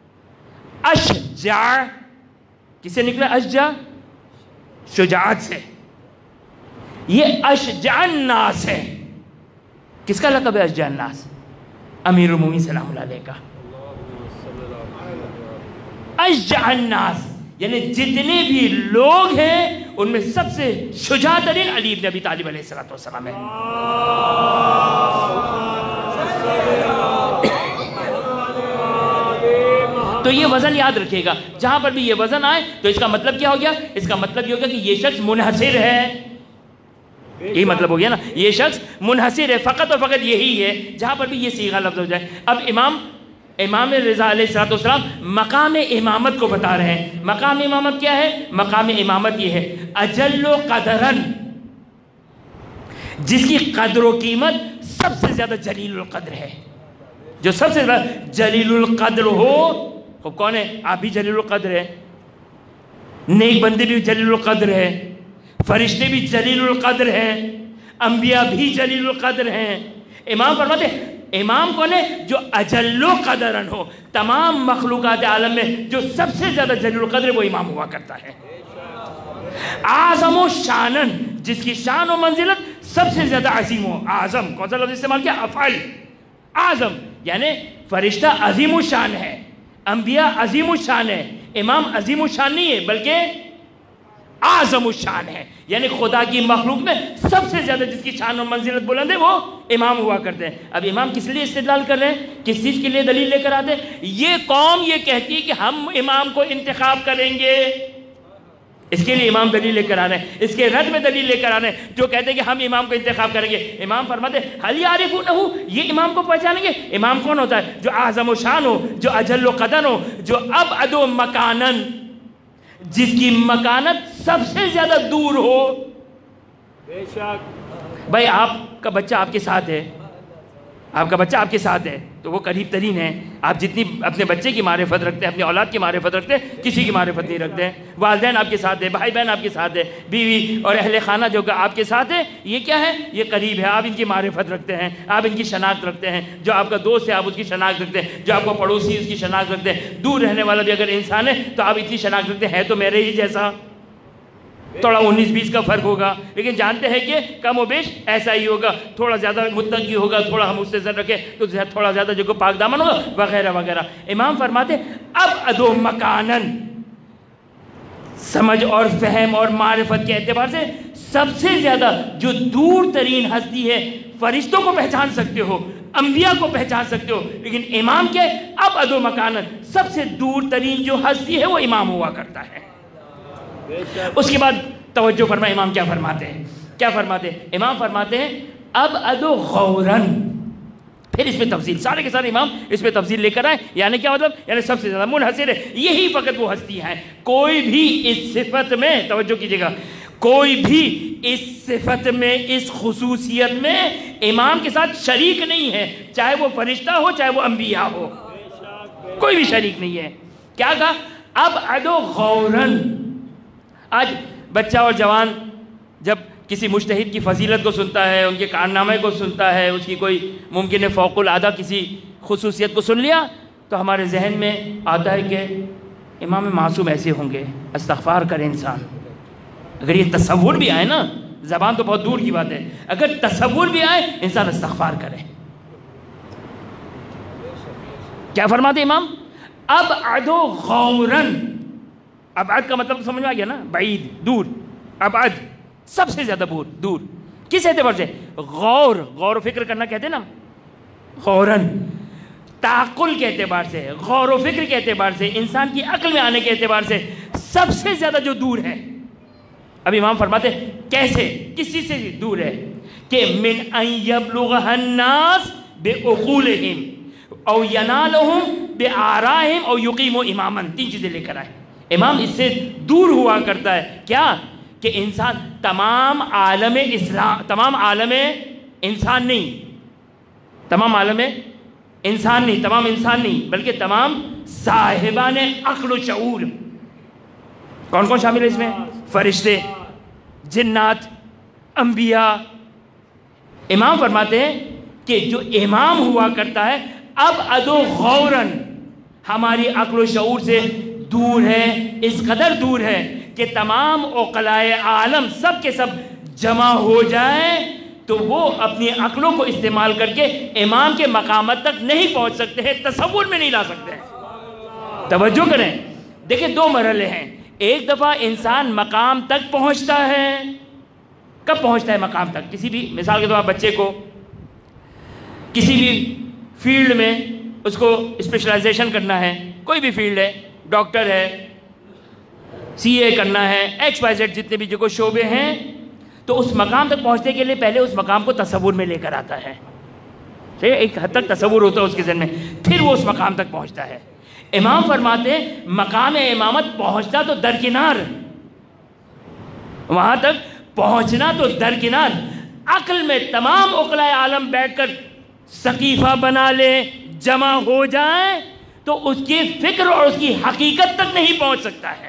اشجع کس سے نکلا؟ اشجع، شجاعت سے. یہ اشجع الناس ہے. کس کا لقب ہے اشجع الناس؟ امیر المومنین سلام اللہ علیہ کا. اشجع الناس یعنی جتنے بھی لوگ ہیں ان میں سب سے شجاع ترین علی بن ابی طالب علیہ السلام ہے. تو یہ وزن یاد رکھیے گا، جہاں پر بھی یہ وزن آئے تو اس کا مطلب کیا ہو گیا؟ اس کا مطلب یہ ہو گیا کہ یہ شخص منحصر ہے. یہی مطلب ہو گیا نا، یہ شخص منحصر ہے، فقط اور فقط یہی ہے. جہاں پر بھی یہ صیغہ لفظ ہو جائے. اب امام رضا علیہ السلام مقام امامت کو بتا رہے ہیں. مقام امامت کیا ہے؟ مقام امامت یہ ہے اجل و قدرن، جس کی قدر و قیمت سب سے زیادہ جلیل القدر ہے. جو سب سے زیادہ جلیل القدر ہو، خوب کون ہے؟ آپ بھی جلیل القدر ہے، نیک بندے بھی جلیل القدر ہے، فرشتے بھی جلیل القدر ہیں، انبیاء بھی جلیل القدر ہیں. امام فرماتے ہیں امام کون ہے؟ جو اجل و قدرن ہو. تمام مخلوقات عالم میں جو سب سے زیادہ جلیل القدر ہے وہ امام ہوا کرتا ہے. اعظم و شانن، جس کی شان و منزلت سب سے زیادہ عظیم ہو. اعظم کون سا لفظ استعمال کیا؟ افعل. اعظم یعنی فرشتہ عظیم و شان ہے، انبیاء عظیم و شان ہے. امام عظیم و شان نہیں ہے بلکہ اعظم الشان ہے، یعنی خدا کی مخلوق میں سب سے زیادہ جس کی شان و منزلت بلند ہے وہ امام ہوا کرتے ہیں. اب امام کس لیے استدلال کر رہے ہیں؟ کس چیز کے لیے دلیل لے کر آتے ہیں؟ یہ قوم یہ کہتی ہے کہ ہم امام کو انتخاب کریں گے، اس کے لیے امام دلیل لے کر آ رہے ہیں. اس کے رد میں دلیل لے کر آ رہے ہیں جو کہتے ہیں کہ ہم امام کو انتخاب کریں گے. امام فرماتے ہیں حل یعرفونہ، یہ امام کو پہچانیں گے؟ امام کون ہوتا ہے؟ جو اعظم و شان ہو، جو اجل و قدر ہو، جو ابعد و مکانن، جس کی مکانت سب سے زیادہ دور ہو. بے شک بھائی آپ کا بچہ آپ کے ساتھ ہے، آپ کا بچہ آپ کے ساتھ ہے تو وہ قریب ترین ہے. آپ جتنی اپنے بچے کی معرفت رکھتے ہیں، اپنی اولاد کی معرفت رکھتے ہیں، کسی کی معرفت نہیں رکھتے ہیں. والدین آپ کے ساتھ ہے، بھائی بہن آپ کے ساتھ ہے، بیوی اور اہل خانہ جو کہ آپ کے ساتھ ہے، یہ کیا ہے؟ یہ قریب ہے. آپ ان کی معرفت رکھتے ہیں، آپ ان کی شناخت رکھتے ہیں. جو آپ کا دوست ہے آپ اس کی شناخت رکھتے ہیں، جو آپ کا پڑوسی اس کی شناخت رکھتے ہیں. دور رہنے والا بھی اگر انسان ہے تو آپ اتنی شناخت رکھتے ہیں تو میرے ہی جیسا، تھوڑا 19-20 کا فرق ہوگا لیکن جانتے ہیں کہ کم و بیش ایسا ہی ہوگا. تھوڑا زیادہ متقی ہوگا، تھوڑا ہم اس سے زر رکھیں تو تھوڑا زیادہ جو پاک دامن ہوگا، وغیرہ وغیرہ. امام فرماتے اب ادو مکانن، سمجھ اور فہم اور معرفت کے اعتبار سے سب سے زیادہ جو دور ترین ہستی ہے. فرشتوں کو پہچان سکتے ہو، انبیاء کو پہچان سکتے ہو، لیکن امام کے اب ادو مکانن، سب سے دور ترین جو ہستی ہے وہ امام ہوا کرتا ہے. اس کے بعد توجہ فرمائے امام کیا فرماتے ہیں. کیا فرماتے ہیں؟ امام فرماتے ہیں اب ادو غورن. پھر اس میں تفصیل، سارے کے سارے امام اس میں تفصیل لے کر آئے. یعنی کیا مطلب؟ یعنی سب سے زیادہ منحصر ہے. یہی فقط وہ ہستیاں ہیں. کوئی بھی اس صفت میں، توجہ کیجیے گا، کوئی بھی اس صفت میں، اس خصوصیت میں امام کے ساتھ شریک نہیں ہے، چاہے وہ فرشتہ ہو چاہے وہ انبیاء ہو، کوئی بھی شریک نہیں ہے. کیا کہا؟ اب ادو غورن. آج بچہ اور جوان جب کسی مجتہد کی فضیلت کو سنتا ہے، ان کے کارنامے کو سنتا ہے، اس کی کوئی ممکن ہے فوق العادہ کسی خصوصیت کو سن لیا تو ہمارے ذہن میں آتا ہے کہ امام معصوم ایسے ہوں گے. استغفار کرے انسان. اگر یہ تصور بھی آئے نا، زبان تو بہت دور کی بات ہے، اگر تصور بھی آئے انسان استغفار کرے. کیا فرماتے امام؟ اب ادو غورن. ابعد کا مطلب سمجھ میں آ گیا نا، بعید، دور. ابعد سب سے زیادہ دور. کس اعتبار سے؟ غور و فکر کرنا کہتے ہیں نا، غورن. تعقل کے اعتبار سے، غور و فکر کے اعتبار سے، انسان کی عقل میں آنے کے اعتبار سے سب سے زیادہ جو دور ہے. اب امام فرماتے کیسے، کس چیز سے دور ہے؟ کہ من ان یبلغ الناس بعقولہم او ینالہم بآرائہم او یقیم اماما. 3 چیزیں لے کر آئے. امام اس سے دور ہوا کرتا ہے کیا کہ انسان تمام عالم اسلام، تمام عالم انسان نہیں، تمام عالم انسان نہیں، تمام انسان نہیں، بلکہ تمام صاحبان عقل و شعور. کون کون شامل ہے اس میں؟ فرشتے، جنات، انبیاء. امام فرماتے ہیں کہ جو امام ہوا کرتا ہے اب ادو غوراً ہماری عقل و شعور سے دور ہے، اس قدر دور ہے کہ تمام عقلائے عالم سب کے سب جمع ہو جائیں تو وہ اپنی عقلوں کو استعمال کر کے امام کے مقامات تک نہیں پہنچ سکتے ہیں، تصور میں نہیں لا سکتے ہیں. توجہ کریں، دیکھیں 2 مرحلے ہیں. ایک دفعہ انسان مقام تک پہنچتا ہے. کب پہنچتا ہے مقام تک؟ کسی بھی مثال کے طور پر بچے کو کسی بھی فیلڈ میں اس کو اسپیشلائزیشن کرنا ہے، کوئی بھی فیلڈ ہے، ڈاکٹر ہے، سی اے کرنا ہے، ایکس وائی زیڈ جتنے بھی جو کوئی شعبے ہیں، تو اس مقام تک پہنچنے کے لیے پہلے اس مقام کو تصور میں لے کر آتا ہے. ایک حد تک تصور ہوتا ہے اس کے ذہن میں، پھر وہ اس مقام تک پہنچتا ہے. امام فرماتے ہیں مقام امامت پہنچنا تو درکنار، وہاں تک پہنچنا تو درکنار. عقل میں تمام عقلائے عالم بیٹھ کر سقیفہ بنا لے، جمع ہو جائیں تو اس کی فکر اور اس کی حقیقت تک نہیں پہنچ سکتا ہے.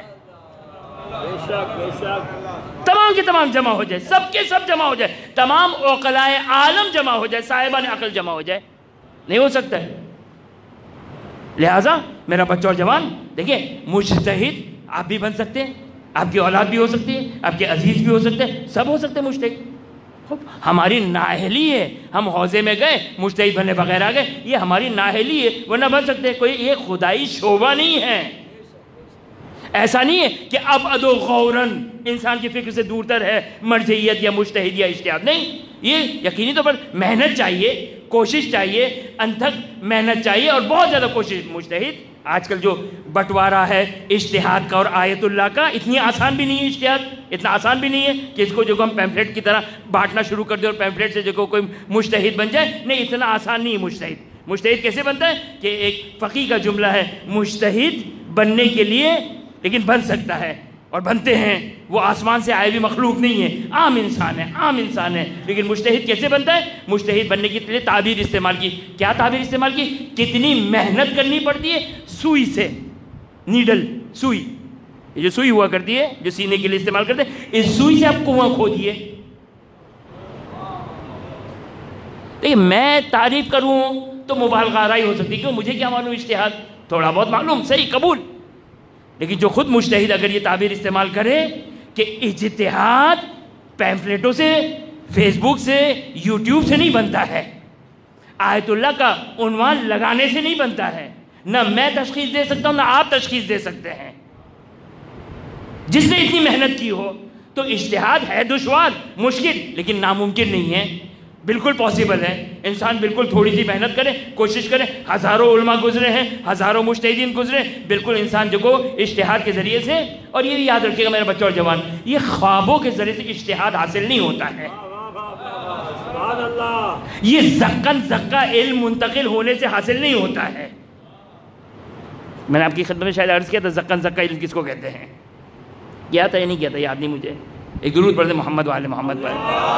تمام کے تمام جمع ہو جائے، سب کے سب جمع ہو جائے، تمام عقلائے عالم جمع ہو جائے، صاحبان عقل جمع ہو جائے، نہیں ہو سکتا ہے. لہٰذا میرا بچہ اور جوان دیکھیں، مجتہد آپ بھی بن سکتے ہیں، آپ کی اولاد بھی ہو سکتی ہے، آپ کے عزیز بھی ہو سکتے ہیں، سب ہو سکتے ہیں مجتہد. ہماری نااہلی ہے، ہم حوضے میں گئے مجتہد بننے بغیر آ گئے، یہ ہماری نااہلی ہے، ورنہ بن سکتے ہیں. کوئی یہ خدائی شعبہ نہیں ہے. ایسا نہیں ہے کہ اب ادو غوراً انسان کی فکر سے دور تر ہے مرجعیت یا مجتہد یا اجتہاد. نہیں، یہ یقینی طور پر محنت چاہیے، کوشش چاہیے، انتھک محنت چاہیے اور بہت زیادہ کوشش. مجتہد آج کل جو بٹوارا ہے اجتہاد کا اور آیت اللہ کا، اتنی آسان بھی نہیں ہے. اجتہاد اتنا آسان بھی نہیں ہے کہ اس کو جو ہم پیمفلیٹ کی طرح بانٹنا شروع کر دیں اور پیمفلیٹ سے جو کوئی مجتہد بن جائے. نہیں، اتنا آسان نہیں ہے مجتہد. مجتہد کیسے بنتا ہے کہ ایک فقیہ کا جملہ ہے، مجتہد بننے کے لیے لیکن بن سکتا ہے اور بنتے ہیں، وہ آسمان سے آئے بھی مخلوق نہیں ہے، عام انسان ہے، عام انسان ہے. لیکن مجتہد کیسے بنتا ہے؟ مجتہد بننے کے لیے تعبیر استعمال کی. کیا تعبیر استعمال کی؟ کتنی محنت کرنی پڑتی ہے. سوئی سے، نیڈل، سوئی، یہ جو سوئی ہوا کرتی ہے جو سینے کے لیے استعمال کرتے ہیں، اس سوئی سے آپ کنواں کھودیے. دیکھیے، میں تعریف کروں تو مبالغہ آرائی ہو سکتی، کیوں؟ مجھے کیا معلوم اجتہاد، تھوڑا بہت معلوم، صحیح، قبول. لیکن جو خود مجتہد اگر یہ تعبیر استعمال کرے کہ اجتہاد پیمفلیٹوں سے، فیس بک سے، یوٹیوب سے نہیں بنتا ہے، آیت اللہ کا عنوان لگانے سے نہیں بنتا ہے، نہ میں تشخیص دے سکتا ہوں نہ آپ تشخیص دے سکتے ہیں. جس نے اتنی محنت کی ہو تو اجتہاد ہے دشوار، مشکل، لیکن ناممکن نہیں ہے، بالکل پاسبل ہے. انسان بالکل تھوڑی سی محنت کرے، کوشش کرے. ہزاروں علماء گزرے ہیں، ہزاروں مجتہدین گزرے، بالکل انسان جو کو اجتہاد کے ذریعے سے. اور یہ بھی یاد رکھیے گا میرے بچوں اور جوان، یہ خوابوں کے ذریعے سے اجتہاد حاصل نہیں ہوتا ہے. یہ زکن زکا علم منتقل ہونے سے حاصل نہیں ہوتا ہے. میں نے آپ کی خدمت میں شاید عرض کیا تھا زکن زکا علم کس کو کہتے ہیں، کیا تھا یا نہیں کیا تھا، یاد نہیں مجھے. ایک درود پڑھتے محمد وآل محمد پر.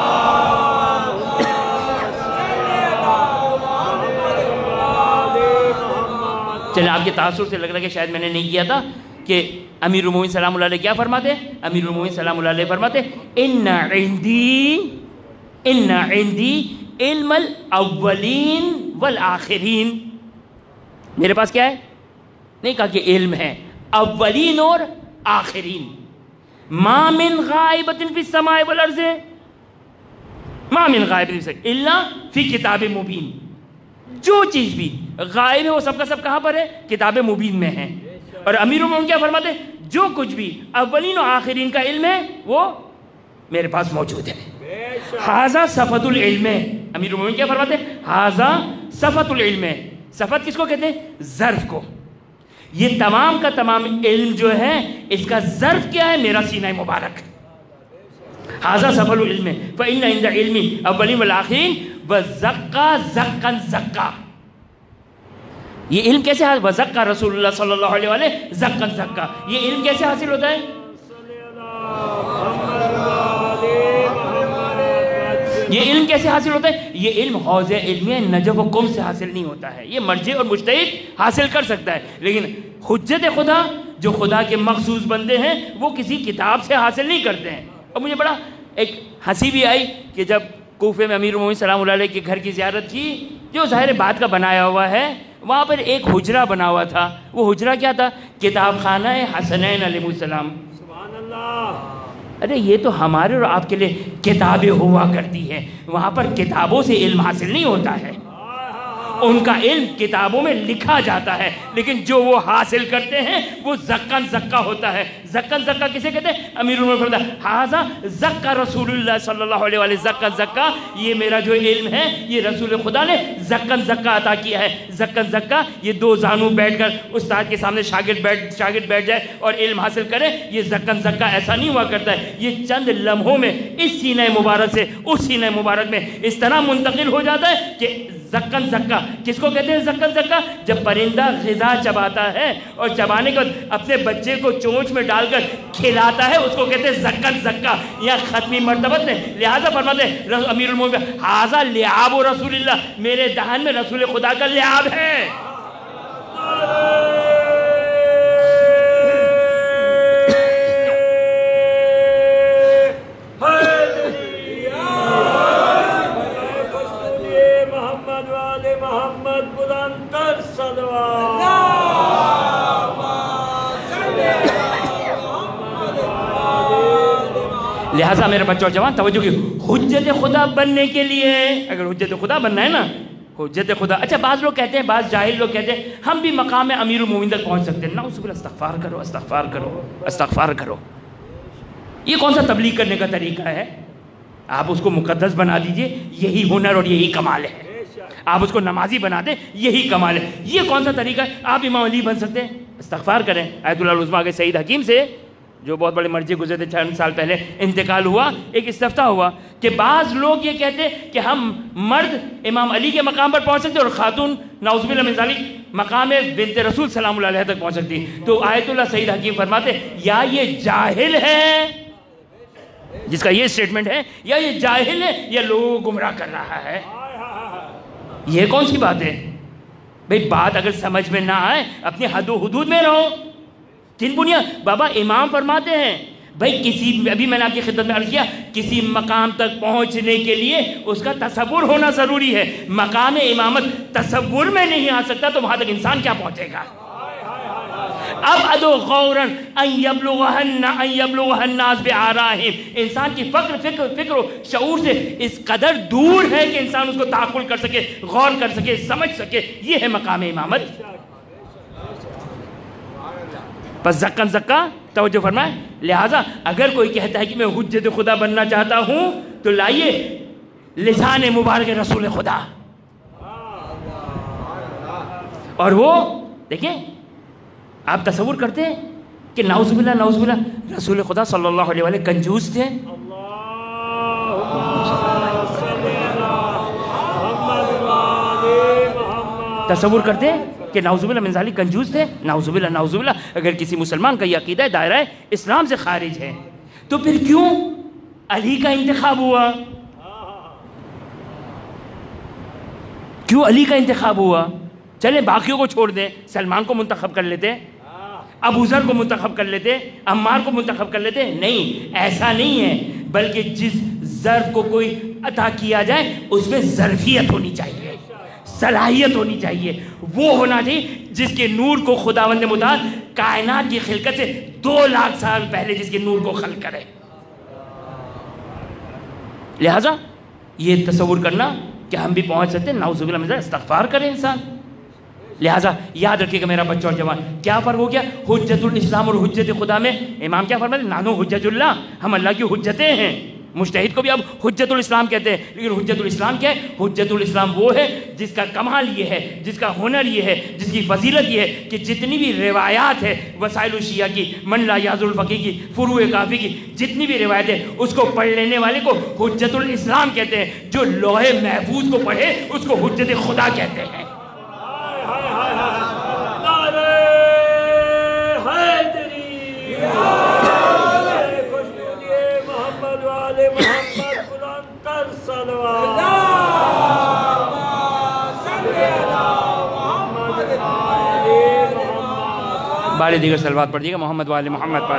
چلیں، آپ کے تاثر سے لگ رہا ہے کہ شاید میں نے نہیں کیا تھا کہ امیر المومنین سلام اللہ علیہ کیا فرماتے ہیں؟ امیر المومنین سلام اللہ علیہ فرماتے ہیں ان عندی علم الاولین والآخرین. میرے پاس کیا ہے؟ نہیں کہا کہ علم ہے اولین اور آخرین. ما من غائبۃ فی السماء والارض، ما من غائبۃ الا فی کتاب مبین. جو چیز بھی غائب ہے وہ سب کا سب کہاں پر ہے؟ کتاب مبین میں ہے. اور امیر المومنین کیا فرماتے ہیں؟ جو کچھ بھی اولین و آخرین کا علم ہے وہ میرے پاس موجود ہے. ھذا صفۃ العلم. امیر المومنین کیا فرماتے ہیں؟ ھذا صفۃ العلم. صفت کس کو کہتے ہیں؟ ظرف کو. یہ تمام کا تمام علم جو ہے اس کا ظرف کیا ہے؟ میرا سینہ مبارک. ھذا صفۃ العلم فإن عند علم الاولین والآخرین وَزَّقَّا زَقًّا زَقًّا. یہ علم کیسے حاصل؟ وَزَقَّا رسول اللہ صلی اللہ علیہ وآلہ زَقًّا زَقًّا. یہ علم کیسے حاصل ہوتا ہے؟ یہ علم کیسے حاصل ہوتا ہے؟ یہ علم حوض علمیہ نجف و قم سے حاصل نہیں ہوتا ہے. یہ مرجع اور مجتہد حاصل کر سکتا ہے، لیکن حجت خدا جو خدا کے مخصوص بندے ہیں وہ کسی کتاب سے حاصل نہیں کرتے ہیں. اور مجھے بڑا ایک ہنسی بھی آئی کہ جب کوفے میں امیر المومنین سلام اللہ علیہ کے گھر کی زیارت کی، جو ظاہر بات کا بنایا ہوا ہے، وہاں پر ایک حجرہ بنا ہوا تھا. وہ حجرہ کیا تھا؟ کتاب خانہ حسنین علیہ السلام. سبحان اللہ. ارے یہ تو ہمارے اور آپ کے لیے کتابیں ہوا کرتی ہیں، وہاں پر کتابوں سے علم حاصل نہیں ہوتا ہے. ان کا علم کتابوں میں لکھا جاتا ہے، لیکن جو وہ حاصل کرتے ہیں وہ زکن زکا ہوتا ہے. زکن زکا کسے کہتے ہیں؟ امیر المومنین فرماتا ہاذا زکا رسول اللہ صلی اللہ علیہ وآلہ زکن زکا. یہ میرا جو علم ہے یہ رسول خدا نے زکن زکا عطا کیا ہے. زکن زکا یہ دو زانو بیٹھ کر استاد کے سامنے شاگرد بیٹھ جائے اور علم حاصل کرے، یہ زکن زکا ایسا نہیں ہوا کرتا ہے. یہ چند لمحوں میں اس سینہ مبارک سے اس سینہ مبارک میں اس طرح منتقل ہو جاتا ہے کہ زکن زکا. کس کو کہتے ہیں زکن زکا؟ جب پرندہ غذا چباتا ہے اور چبانے کے بعد اپنے بچے کو چونچ میں ڈال کر کھلاتا ہے، اس کو کہتے ہیں زکن زکا. یا ختمی مرتبت نے لہذا فرماتے ہیں امیر المومنین ھذا لعاب رسول اللہ، میرے دہن میں رسول خدا کا لعاب ہے. لہٰذا میرے بچوں جوان توجہ کی، حجت خدا بننے کے لیے اگر حجت خدا بننا ہے نا، حجت خدا. اچھا بعض لوگ کہتے ہیں، بعض جاہل لوگ کہتے ہیں ہم بھی مقام امیر المومنین تک پہنچ سکتے ہیں. نعوذ باللہ، استغفار کرو استغفار کرو استغفار کرو. یہ کون سا تبلیغ کرنے کا طریقہ ہے؟ آپ اس کو مقدس بنا دیجئے، یہی ہنر اور یہی کمال ہے. آپ اس کو نمازی بنا دیں، یہی کمال ہے. یہ کون سا طریقہ ہے؟ آپ امام علی بن سکتے ہیں. استغفار کریں. آیت اللہ العظمیٰ کے سید حکیم سے جو بہت بڑے مرجع گزرے تھے 6 سال پہلے انتقال ہوا، ایک استفتاء ہوا کہ بعض لوگ یہ کہتے کہ ہم مرد امام علی کے مقام پر پہنچ سکتے اور خاتون نعوذ باللہ من ذالک مقام بنت رسول سلام اللہ علیہ تک پہنچ سکتی. تو آیت اللہ سید حکیم فرماتے یا یہ جاہل ہے جس کا یہ سٹیٹمنٹ ہے، یا یہ جاہل ہے یا لوگوں کو گمراہ کر رہا ہے. یہ کون سی بات ہے بھئی؟ بات اگر سمجھ میں نہ آئے اپنی حد و حدود میں رہو. کن بنیاد؟ بابا امام فرماتے ہیں بھائی کسی، ابھی میں نے آپ کی خدمت میں عرض کیا، کسی مقام تک پہنچنے کے لیے اس کا تصور ہونا ضروری ہے. مقام امامت تصور میں نہیں آ سکتا تو وہاں تک انسان کیا پہنچے گا؟ اب ادو غوراً ان یبلغ الناس بآرائہم. انسان کی فکر و شعور سے اس قدر دور ہے کہ انسان اس کو تعقل کر سکے، غور کر سکے، سمجھ سکے. یہ ہے مقام امامت. بس زکن زکا توجہ فرمائے. لہٰذا اگر کوئی کہتا ہے کہ میں حجت خدا بننا چاہتا ہوں تو لائیے لسان مبارک رسول خدا. اور وہ دیکھیں، آپ تصور کرتے ہیں کہ نعوذ باللہ رسول خدا صلی اللہ علیہ وآلہ کنجوس تھے. تصور کرتے ہیں کہ نعوذ باللہ من ذالک کنجوس تھے. نعوذ باللہ. اگر کسی مسلمان کا یہ عقیدہ ہے دائرہ اسلام سے خارج ہے تو پھر کیوں علی کا انتخاب ہوا؟ کیوں علی کا انتخاب ہوا؟ چلیں باقیوں کو چھوڑ دیں، سلمان کو منتخب کر لیتے، ابو ذر کو منتخب کر لیتے، عمار کو منتخب کر لیتے. نہیں، ایسا نہیں ہے، بلکہ جس ظرف کو کوئی عطا کیا جائے اس میں ظرفیت ہونی چاہیے، صلاحیت ہونی چاہیے. وہ ہونا چاہیے جس کے نور کو خداوند متعال کائنات کی خلقت سے 2 لاکھ سال پہلے جس کے نور کو خلق کرے. لہذا یہ تصور کرنا کہ ہم بھی پہنچ سکتے ہیں، نعوذ باللہ من ذالک، استغفار کرے انسان. لہٰذا یاد رکھیے کہ میرا بچہ اور جوان، کیا فرق ہو گیا حجت الاسلام اور حجت خدا میں؟ امام کیا فرماتے ہیں؟ نانو حجت اللہ، ہم اللہ کی حجتیں ہیں. مجتہد کو بھی اب حجت الاسلام کہتے ہیں، لیکن حجت الاسلام کیا ہے؟ حجت الاسلام وہ ہے جس کا کمال یہ ہے، جس کا ہنر یہ ہے، جس کی فضیلت یہ ہے کہ جتنی بھی روایات ہے وسائل الشیعہ کی، من لا یعذ الفقیہ کی، فروع کافی کی، جتنی بھی روایت ہے اس کو پڑھ لینے والے کو حجت الاسلام کہتے ہیں، جو لوح محفوظ کو پڑھے اس کو حجت خدا کہتے ہیں۔ بارے دیگر صلوات پڑھ دیئے گا محمد والے محمد پر۔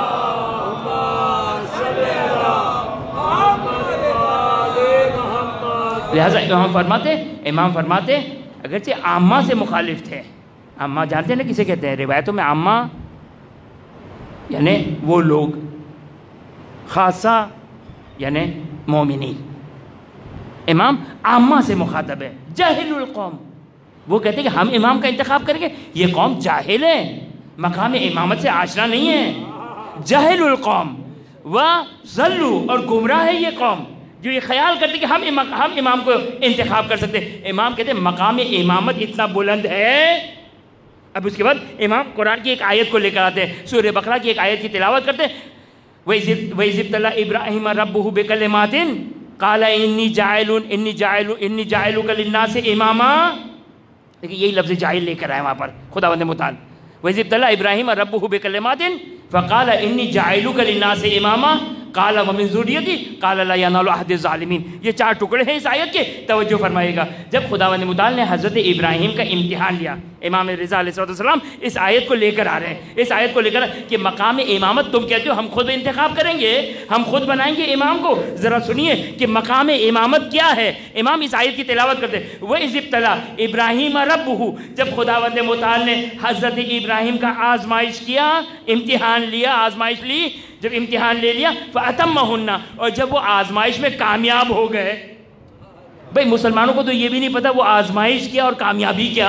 لہذا امام فرماتے اگرچہ عامہ سے مخالف تھے، عامہ جانتے ہیں نا کسے کہتے ہیں؟ روایتوں میں عامہ یعنی وہ لوگ، خاصہ یعنی مومنین۔ امام عامہ سے مخاطب ہے، جاہل القوم، وہ کہتے ہیں کہ ہم امام کا انتخاب کریں گے، یہ قوم جاہل ہے، مقام امامت سے آشنا نہیں ہے، جاہل القوم وَظَلُّوا، اور گمراہ ہے یہ قوم جو یہ خیال کرتے کہ ہم امام کو انتخاب کر سکتے ہیں۔ امام کہتے ہیں مقام امامت اتنا بلند ہے۔ اب اس کے بعد امام قرآن کی ایک آیت کو لے کر آتے ہیں، سورہ بقرہ کی ایک آیت کی تلاوت کرتے ہیں، وَإِذِ ابْتَلَىٰ إِبْرَاهِيمَ رَبُّهُ بِكَلِمَاتٍ قَالَ إِنِّي جَاعِلُكَ لِلنَّاسِ إِمَامًا، لیکن یہی لفظ جاہل لے کر آئے وہاں پر خداوند متعال، وَإِذِ ابْتَلَىٰ إِبْرَاهِيمَ رَبُّهُ بِكَلِمَاتٍ فَقَالَ إِنِّي جَاعِلُكَ لِلنَّاسِ إِمَامًا قَالَ وَمِن ذُرِّيَّتِي قَالَ لَا يَنَالُ عَهْدِ الظَّالِمِينَ۔ یہ چار ٹکڑے ہیں اس آیت کے، توجہ فرمائے گا۔ جب خداوند متعال نے حضرت ابراہیم کا امتحان لیا، امام رضا علیہ السلام اس آیت کو لے کر آ رہے ہیں، اس آیت کو لے کر کہ مقام امامت تم کہتے ہو ہم خود انتخاب کریں گے، ہم خود بنائیں گے امام کو، ذرا سنیے کہ مقام امامت کیا ہے۔ امام اس آیت کی تلاوت کرتے ہیں، وَإِذِ ابْتَلَىٰ إِبْرَاهِيمَ رَبُّهُ، جب خداوند متعال نے حضرت ابراہیم کا آزمائش کیا، امتحان لیا، آزمائش لی، جب امتحان لے لیا فَأَتَمَّهُنَّ، اور جب وہ آزمائش میں کامیاب ہو گئے۔ بھئی مسلمانوں کو تو یہ بھی نہیں پتا وہ آزمائش کیا اور کامیابی کیا،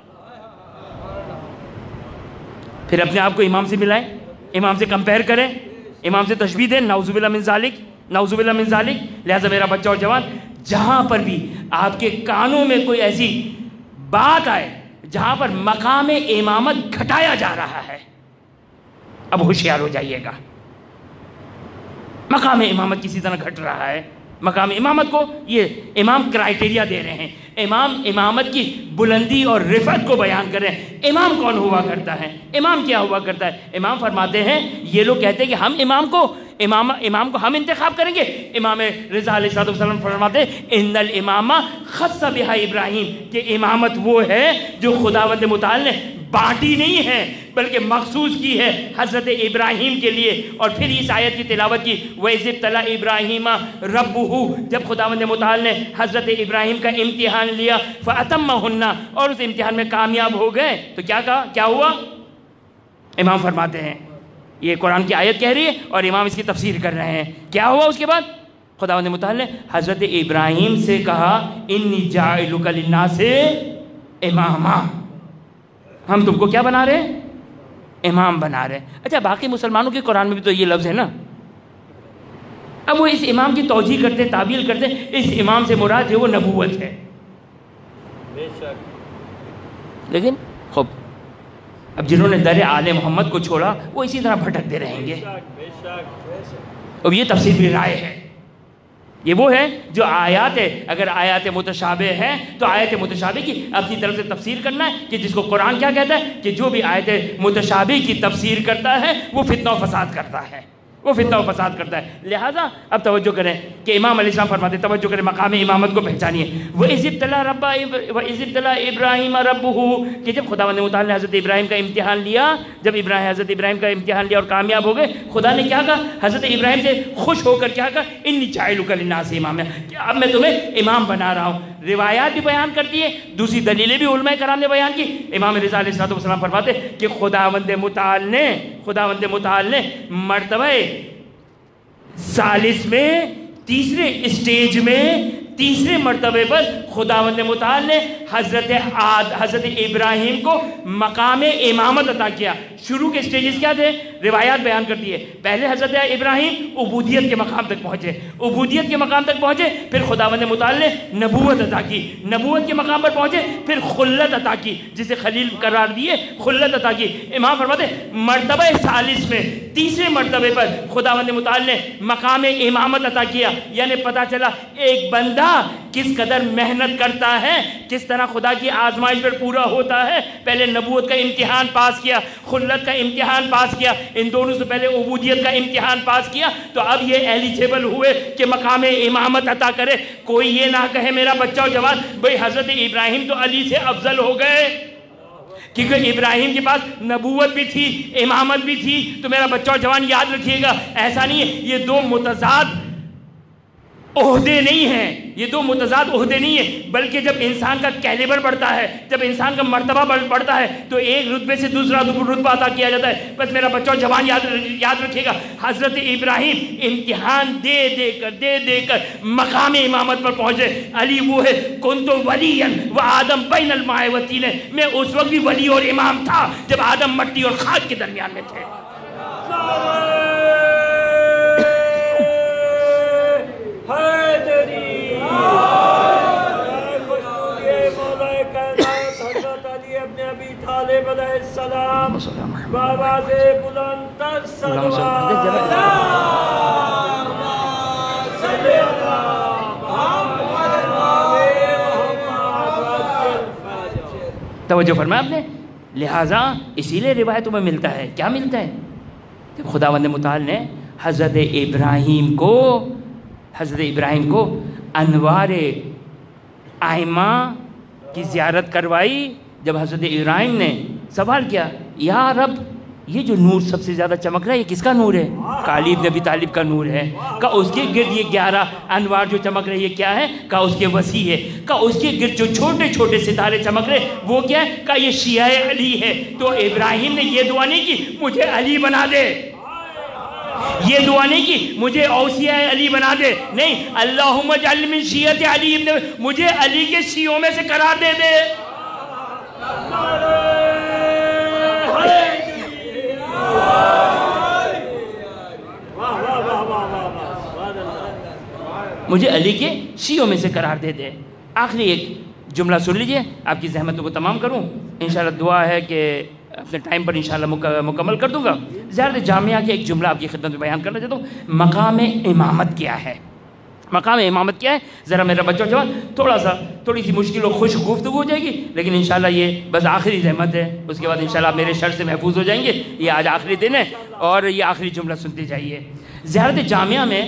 پھر اپنے آپ کو امام سے ملائیں، امام سے کمپیر کریں، امام سے تشبیہ دیں، نعوذ باللہ من ذالک، نعوذ باللہ من ذالک۔ لہذا میرا بچہ اور جوان، جہاں پر بھی آپ کے کانوں میں کوئی ایسی بات آئے جہاں پر مقام امامت گھٹایا جا رہا ہے، اب ہوشیار ہو جائیے گا۔ مقام امامت کسی طرح گھٹ رہا ہے، مقام امامت کو یہ امام کرائٹیریا دے رہے ہیں، امام امامت کی بلندی اور رفعت کو بیان کریں۔ امام کون ہوا کرتا ہے؟ امام کیا ہوا کرتا ہے؟ امام فرماتے ہیں، یہ لوگ کہتے ہیں کہ ہم امام کو ہم انتخاب کریں گے۔ امام رضا علیہ السلام فرماتے ہیں ان الامامہ خص بہا ابراہیم، کہ امامت وہ ہے جو خداوند متعال نے بانٹی نہیں ہے بلکہ مخصوص کی ہے حضرت ابراہیم کے لیے۔ اور پھر اس آیت کی تلاوت کی، وَإِذِ ابْتَلَىٰ إِبْرَاهِيمَ رَبُّهُ، جب خداوند متعال نے حضرت ابراہیم کا امتحان لیا، فَأَتَمَّهُنَّ، اور اس امتحان میں کامیاب ہو گئے، تو کیا کہا، کیا ہوا؟ امام فرماتے ہیں یہ قرآن کی آیت کہہ رہی ہے اور امام اس کی تفسیر کر رہے ہیں، کیا ہوا اس کے بعد؟ خداوند متعال نے حضرت ابراہیم سے کہا إِنِّي جَاعِلُكَ لِلنَّاسِ إِمَامًا، ہم تم کو کیا بنا رہے ہیں؟ امام بنا رہے ہیں۔ اچھا باقی مسلمانوں کے قرآن میں بھی تو یہ لفظ ہے نا، اب وہ اس امام کی توجیہ کرتے ہیں، تعبیر کرتے ہیں، اس امام سے مراد جو وہ نبوت ہے، لیکن خوب اب جنہوں نے در آل محمد کو چھوڑا وہ اسی طرح بھٹکتے رہیں گے۔ اب یہ تفسیر بھی رائے ہے، یہ وہ ہے جو آیات ہے، اگر آیات متشابہ ہیں تو آیت متشابہ کی اپنی طرف سے تفسیر کرنا ہے، کہ جس کو قرآن کیا کہتا ہے کہ جو بھی آیت متشابہ کی تفسیر کرتا ہے وہ فتنہ و فساد کرتا ہے، وہ فتنہ و فساد کرتا ہے۔ لہٰذا اب توجہ کریں کہ امام علیہ السلام فرماتے ہیں، توجہ کریں، مقام امامت کو پہچانیے۔ وَإِذِ ابْتَلَىٰ إِبْرَاهِيمَ رَبُّهُ، کہ جب خداوند متعال نے حضرت ابراہیم کا امتحان لیا، جب حضرت ابراہیم کا امتحان لیا اور کامیاب ہو گئے، خدا نے کیا کہا؟ حضرت ابراہیم سے خوش ہو کر کیا کہا؟ إِنِّي جَاعِلُكَ لِلنَّاسِ إِمَامًا، کہ اب میں تمہیں امام بنا رہا ہوں۔ روایات بھی بیان کرتی ہے، دوسری دلیلیں بھی علماء کرام نے بیان کی۔ امام رضا علیہ السلام فرماتے کہ خداوند متعال نے مرتبہ ثالث میں، تیسرے اسٹیج میں تیسرے مرتبے پر خداوند متعال نے حضرت ابراہیم کو مقام امامت عطا کیا. شروع کے سٹیجز کیا تھے؟ روایات بیان کرتی ہے. پہلے حضرت ابراہیم عبودیت کے مقام تک پہنچے, عبودیت کے مقام تک پہنچے, پھر خداوند متعال نے نبوت عطا کی, نبوت کے مقام پر پہنچے, پھر خلت عطا کی, جسے خلیل قرار دیے, خلت عطا کی. امام فرماتے مرتبہ ثالث میں, تیسرے مرتبے پر خداوند متعال نے مقام امامت عطا کیا. یعنی پتہ چلا ایک بندہ کس قدر محنت کرتا ہے, کس طرح خدا کی آزمائش پر پورا ہوتا ہے. پہلے نبوت کا امتحان پاس کیا, خلت کا امتحان پاس کیا, ان دونوں سے پہلے عبودیت کا امتحان پاس کیا, تو اب یہ ایلیجیبل ہوئے کہ مقام امامت عطا کرے. کوئی یہ نہ کہے میرا بچہ و جوان بھئی حضرت ابراہیم تو علی سے افضل ہو گئے, کیونکہ ابراہیم کے پاس نبوت بھی تھی, امامت بھی تھی, تو میرا بچہ و جوان یاد رکھیے گا ایسا نہیں ہے. یہ دو متضاد عہدے نہیں ہیں, یہ دو متضاد عہدے نہیں ہیں, بلکہ جب انسان کا کیلیبر بڑھتا ہے, جب انسان کا مرتبہ بڑھتا ہے, تو ایک رتبے سے دوسرا رتبہ عطا کیا جاتا ہے. بس میرا بچہ جوان یاد رکھیے گا, حضرت ابراہیم امتحان دے دے کر مقام امامت پر پہنچے. علی وہ ہے کنت ولیا و آدم بین الماء والطین, میں اس وقت بھی ولی اور امام تھا جب آدم مٹی اور خاک کے درمیان میں تھے. بابا سے بلند تر صلوات توجہ فرمایا آپ نے. لہٰذا اسی لیے روایتوں میں ملتا ہے, کیا ملتا ہے؟ کہ خداوند متعال نے حضرت ابراہیم کو انوار آئمہ کی زیارت کروائی. جب حضرت ابراہیم نے سوال کیا, یا رب یہ جو نور سب سے زیادہ چمک رہا ہے یہ کس کا نور ہے؟ کہا علی بن ابی طالب کا نور ہے. کہا اس کے گرد یہ 11 انوار جو چمک رہے یہ کیا ہے؟ کہا اس کے وسیع ہے. کہا اس کے گرد جو چھوٹے چھوٹے ستارے چمک رہے وہ کیا ہے؟ کہا یہ شیعہ علی ہے. تو ابراہیم نے یہ دعا نہیں کی مجھے علی بنا دے, یہ دعا نہیں کی مجھے اوصیاء علی بنا دے, نہیں, اللہم اجعل من شیعۃ علی ابن, مجھے علی کے شیعوں میں سے قرار دے دے. مجھے علی کے شیعوں میں سے قرار دے دے. آخری ایک جملہ سن لیجئے, آپ کی زحمتوں کو تمام کروں. انشاءاللہ دعا ہے کہ اپنے ٹائم پر انشاءاللہ مکمل کر دوں گا. زیارت جامعہ کے ایک جملہ آپ کی خدمت میں بیان کرنا چاہتا ہوں. مقام امامت کیا ہے؟ مقام امامت کیا ہے؟ ذرا میرا بچہ جوان تھوڑی سی مشکل و خشک گفتگو ہو جائے گی, لیکن انشاءاللہ یہ بس آخری زحمت ہے. اس کے بعد انشاءاللہ آپ میرے شر سے محفوظ ہو جائیں گے. یہ آج آخری دن ہے اور یہ آخری جملہ سنتے جائیے. زیارت جامعہ میں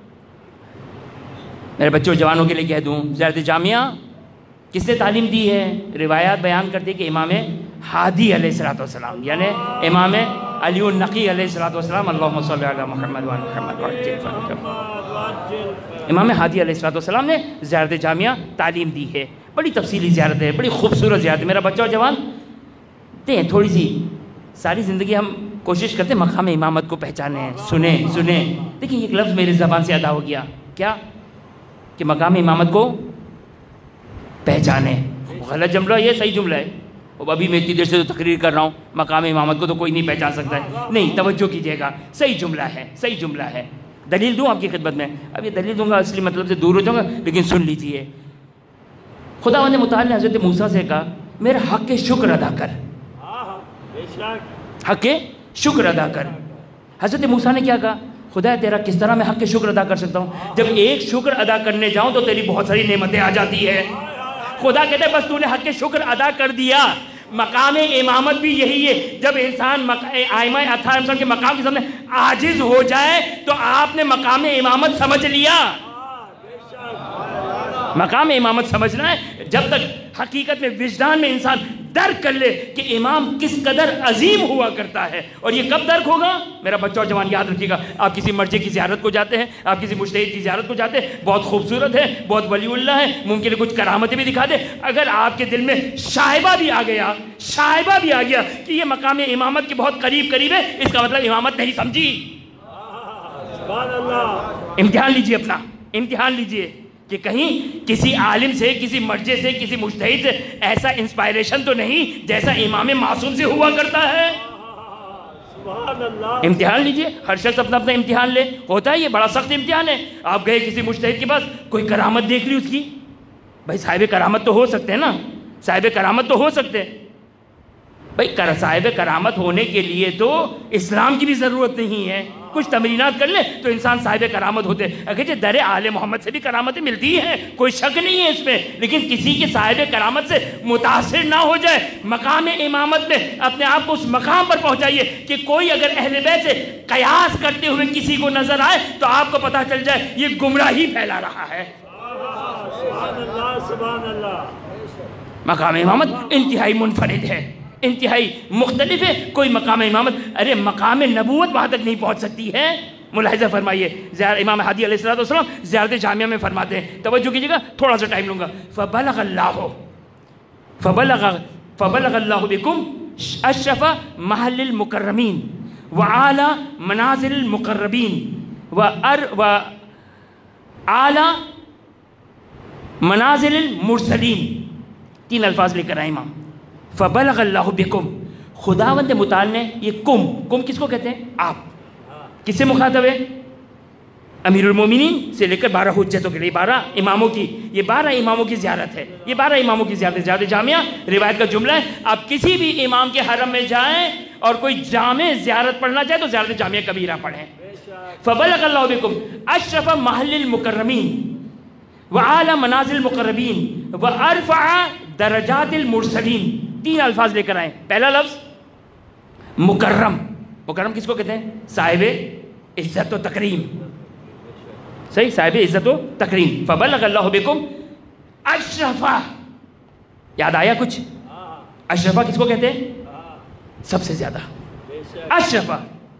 میرے بچوں جوانوں کے لیے کہہ دوں, زیارت جامعہ کس نے تعلیم دی ہے؟ روایات بیان کرتے کہ امام ہادی علیہ السلام, یعنی امام علی النقی علیہ السلام, اللہم صلی علی محمد و محمد. امام ہادی علیہ السلام نے زیارت جامعہ تعلیم دی ہے. بڑی تفصیلی زیارت ہے, بڑی خوبصورت زیارت ہے. میرا بچہ اور جوان دیں تھوڑی سی, ساری زندگی ہم کوشش کرتے ہیں مقام امامت کو پہچانیں, سنیں. دیکھیں ایک لفظ میری زبان سے ادا ہو گیا, کیا کہ مقام امامت کو پہچانیں. غلط جملہ یہ صحیح جملہ ہے. ابھی میں اتنی دیر سے تو تقریر کر رہا ہوں, مقام امامت کو تو کوئی نہیں پہچان سکتا ہے. نہیں, توجہ کیجئے گا, صحیح جملہ ہے. دلیل دوں آپ کی خدمت میں. اب یہ دلیل دوں گا اصلی مطلب سے دور ہو جاؤں گا, لیکن سن لیجئے. خداوند متعال نے حضرت موسیٰ سے کہا میرا حق شکر ادا کر, حق شکر ادا کر. حضرت موسیٰ نے کیا کہا؟ خدا تیرا کس طرح میں حق شکر ادا کر سکتا ہوں؟ جب ایک شکر ادا کرنے جاؤں تو تیری بہت ساری نعمتیں آ جاتی ہے. خدا کہتے ہیں بس تو نے حق شکر ادا کر دیا. مقام امامت بھی یہی ہے, جب انسان ائمہ اطہار کے مقام کے سامنے عاجز ہو جائے تو آپ نے مقام امامت سمجھ لیا. مقام امامت سمجھنا ہے جب تک حقیقت میں وجدان میں انسان درک کر لے کہ امام کس قدر عظیم ہوا کرتا ہے. اور یہ کب درک ہوگا؟ میرا بچہ اور جوان یاد رکھیے گا, آپ کسی مرجع کی زیارت کو جاتے ہیں, آپ کسی مجتہد کی زیارت کو جاتے ہیں, بہت خوبصورت ہے, بہت ولی اللہ ہے, ممکن ہے کچھ کرامتیں بھی دکھا دے. اگر آپ کے دل میں شائبہ بھی آ گیا کہ یہ مقام امامت کے بہت قریب ہے, اس کا مطلب امامت نہیں سمجھی. امتحان لیجئے اپنا, امتحان لیجئے. کہ کہیں کسی عالم سے، کسی مرجع سے، کسی مجتہد سے ایسا انسپائریشن تو نہیں جیسا امام معصوم سے ہوا کرتا ہے. امتحان لیجئے، ہر شخص اپنا اپنا امتحان لے. ہوتا ہے یہ بڑا سخت امتحان ہے. آپ گئے کسی مجتہد کے پاس، کوئی کرامت دیکھ لی اس کی. بھائی صاحب کرامت تو ہو سکتے ہیں نا، صاحب کرامت تو ہو سکتے ہیں. بھائی صاحب کرامت ہونے کے لیے تو اسلام کی بھی ضرورت نہیں ہے. کچھ تمرینات کر لیں تو انسان صاحب کرامت ہوتے. اگرچہ در آل محمد سے بھی کرامتیں ملتی ہیں، کوئی شک نہیں ہے اس میں، لیکن کسی کے صاحب کرامت سے متاثر نہ ہو جائے. مقام امامت میں اپنے آپ کو اس مقام پر پہنچائیے کہ کوئی اگر اہل بیت سے قیاس کرتے ہوئے کسی کو نظر آئے تو آپ کو پتہ چل جائے یہ گمراہی پھیلا رہا ہے. سبحان اللہ سبحان اللہ. مقام امامت انتہائی منفرد ہے، انتہائی مختلف ہے. کوئی مقام امامت، ارے مقام نبوت وہاں تک نہیں پہنچ سکتی ہے. ملاحظہ فرمائیے، امام ہادی علیہ السلام زیارت جامعہ میں فرماتے ہیں، توجہ کیجیے گا، تھوڑا سا ٹائم لوں گا. فبلغ اللہ بکم اشرف محل المکرمین وعالی منازل المقربین وعالی منازل المرسلین. 3 الفاظ لے کر آئے امام. فبلغ اللہ بکم، خداوند متعال نے، یہ کم کس کو کہتے ہیں؟ آپ. کس سے مخاطب ہے؟ امیر المومنین سے لے کر 12 حجتوں کے لیے 12 اماموں کی، یہ 12 اماموں کی زیارت ہے. یہ 12 اماموں کی زیارت جامعہ روایت کا جملہ ہے. آپ کسی بھی امام کے حرم میں جائیں اور کوئی جامع زیارت پڑھنا چاہے تو زیارت جامعہ کبیرہ پڑھیں. فبلغ اللہ بکم اشرف محل المکرمین وعالی منازل المقربین وارفع درجات المرسلین. 3 الفاظ لے کر آئیں. پہلا لفظ مکرم. مکرم کس کو کہتے ہیں؟ صاحب عزت و تکریم. صحیح، صاحب عزت و تکریم. فبلغ اللہ بکم اشرفہ. یاد آیا کچھ؟ اشرفہ کس کو کہتے ہیں؟ سب سے زیادہ اشرفہ.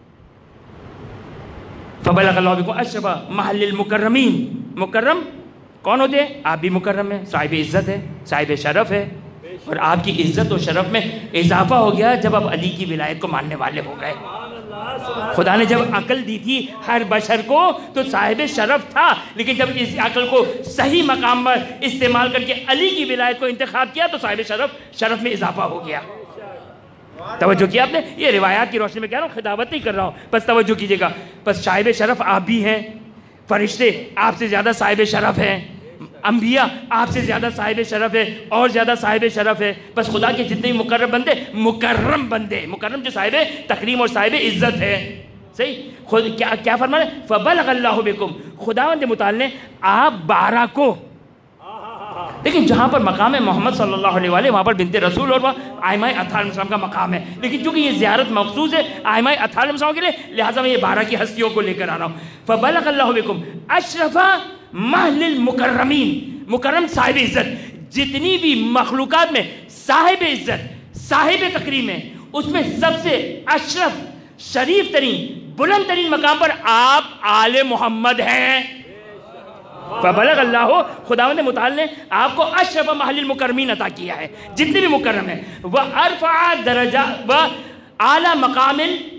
فبلغ اللہ بکم اشرفہ محل المکرمین. مکرم کون ہوتے ہیں؟ آپ بھی مکرم ہیں، صاحب عزت ہے، صاحب شرف ہے. اور آپ کی عزت و شرف میں اضافہ ہو گیا جب آپ علی کی ولایت کو ماننے والے ہو گئے. خدا نے جب عقل دی تھی ہر بشر کو تو صاحب شرف تھا، لیکن جب اس عقل کو صحیح مقام پر استعمال کر کے علی کی ولایت کو انتخاب کیا تو صاحب شرف میں اضافہ ہو گیا. توجہ کیا آپ نے؟ یہ روایات کی روشنی میں کہہ رہا ہوں، خطابت نہیں کر رہا ہوں. بس توجہ کیجیے گا. بس صاحب شرف آپ بھی ہیں، فرشتے آپ سے زیادہ صاحب شرف ہیں، انبیاء آپ سے زیادہ صاحب شرف ہے، اور زیادہ صاحب شرف ہے. بس خدا کے جتنے مقرب بندے، مکرم بندے، مکرم جو صاحب تکریم اور صاحب عزت ہے. صحیح. خود کیا فرما رہے؟ فبلغ اللہ بکم، خداوند متعال نے آپ 12 کو. لیکن جہاں پر مقام ہے محمد صلی اللہ علیہ وآلہ وہاں پر بنت رسول اور وہ آئمہ اطہار علیہ السلام کا مقام ہے. لیکن چونکہ یہ زیارت مخصوص ہے آئمہ اطہار علیہ السلام کے لیے، لہٰذا میں یہ 12 کی ہستیوں کو لے کر آ رہا ہوں. فبلغ اللہ بکم اشرف محل المکرمین. مکرم صاحب عزت. جتنی بھی مخلوقات میں صاحب عزت، صاحب تکریم ہے، اس میں سب سے اشرف، شریف ترین، بلند ترین مقام پر آپ آل محمد ہیں. فبلغ اللہ، خداوند متعال نے آپ کو اشرف محل المکرمین عطا کیا ہے، جتنے بھی مکرم ہیں. وارفع درجات واعلی مقام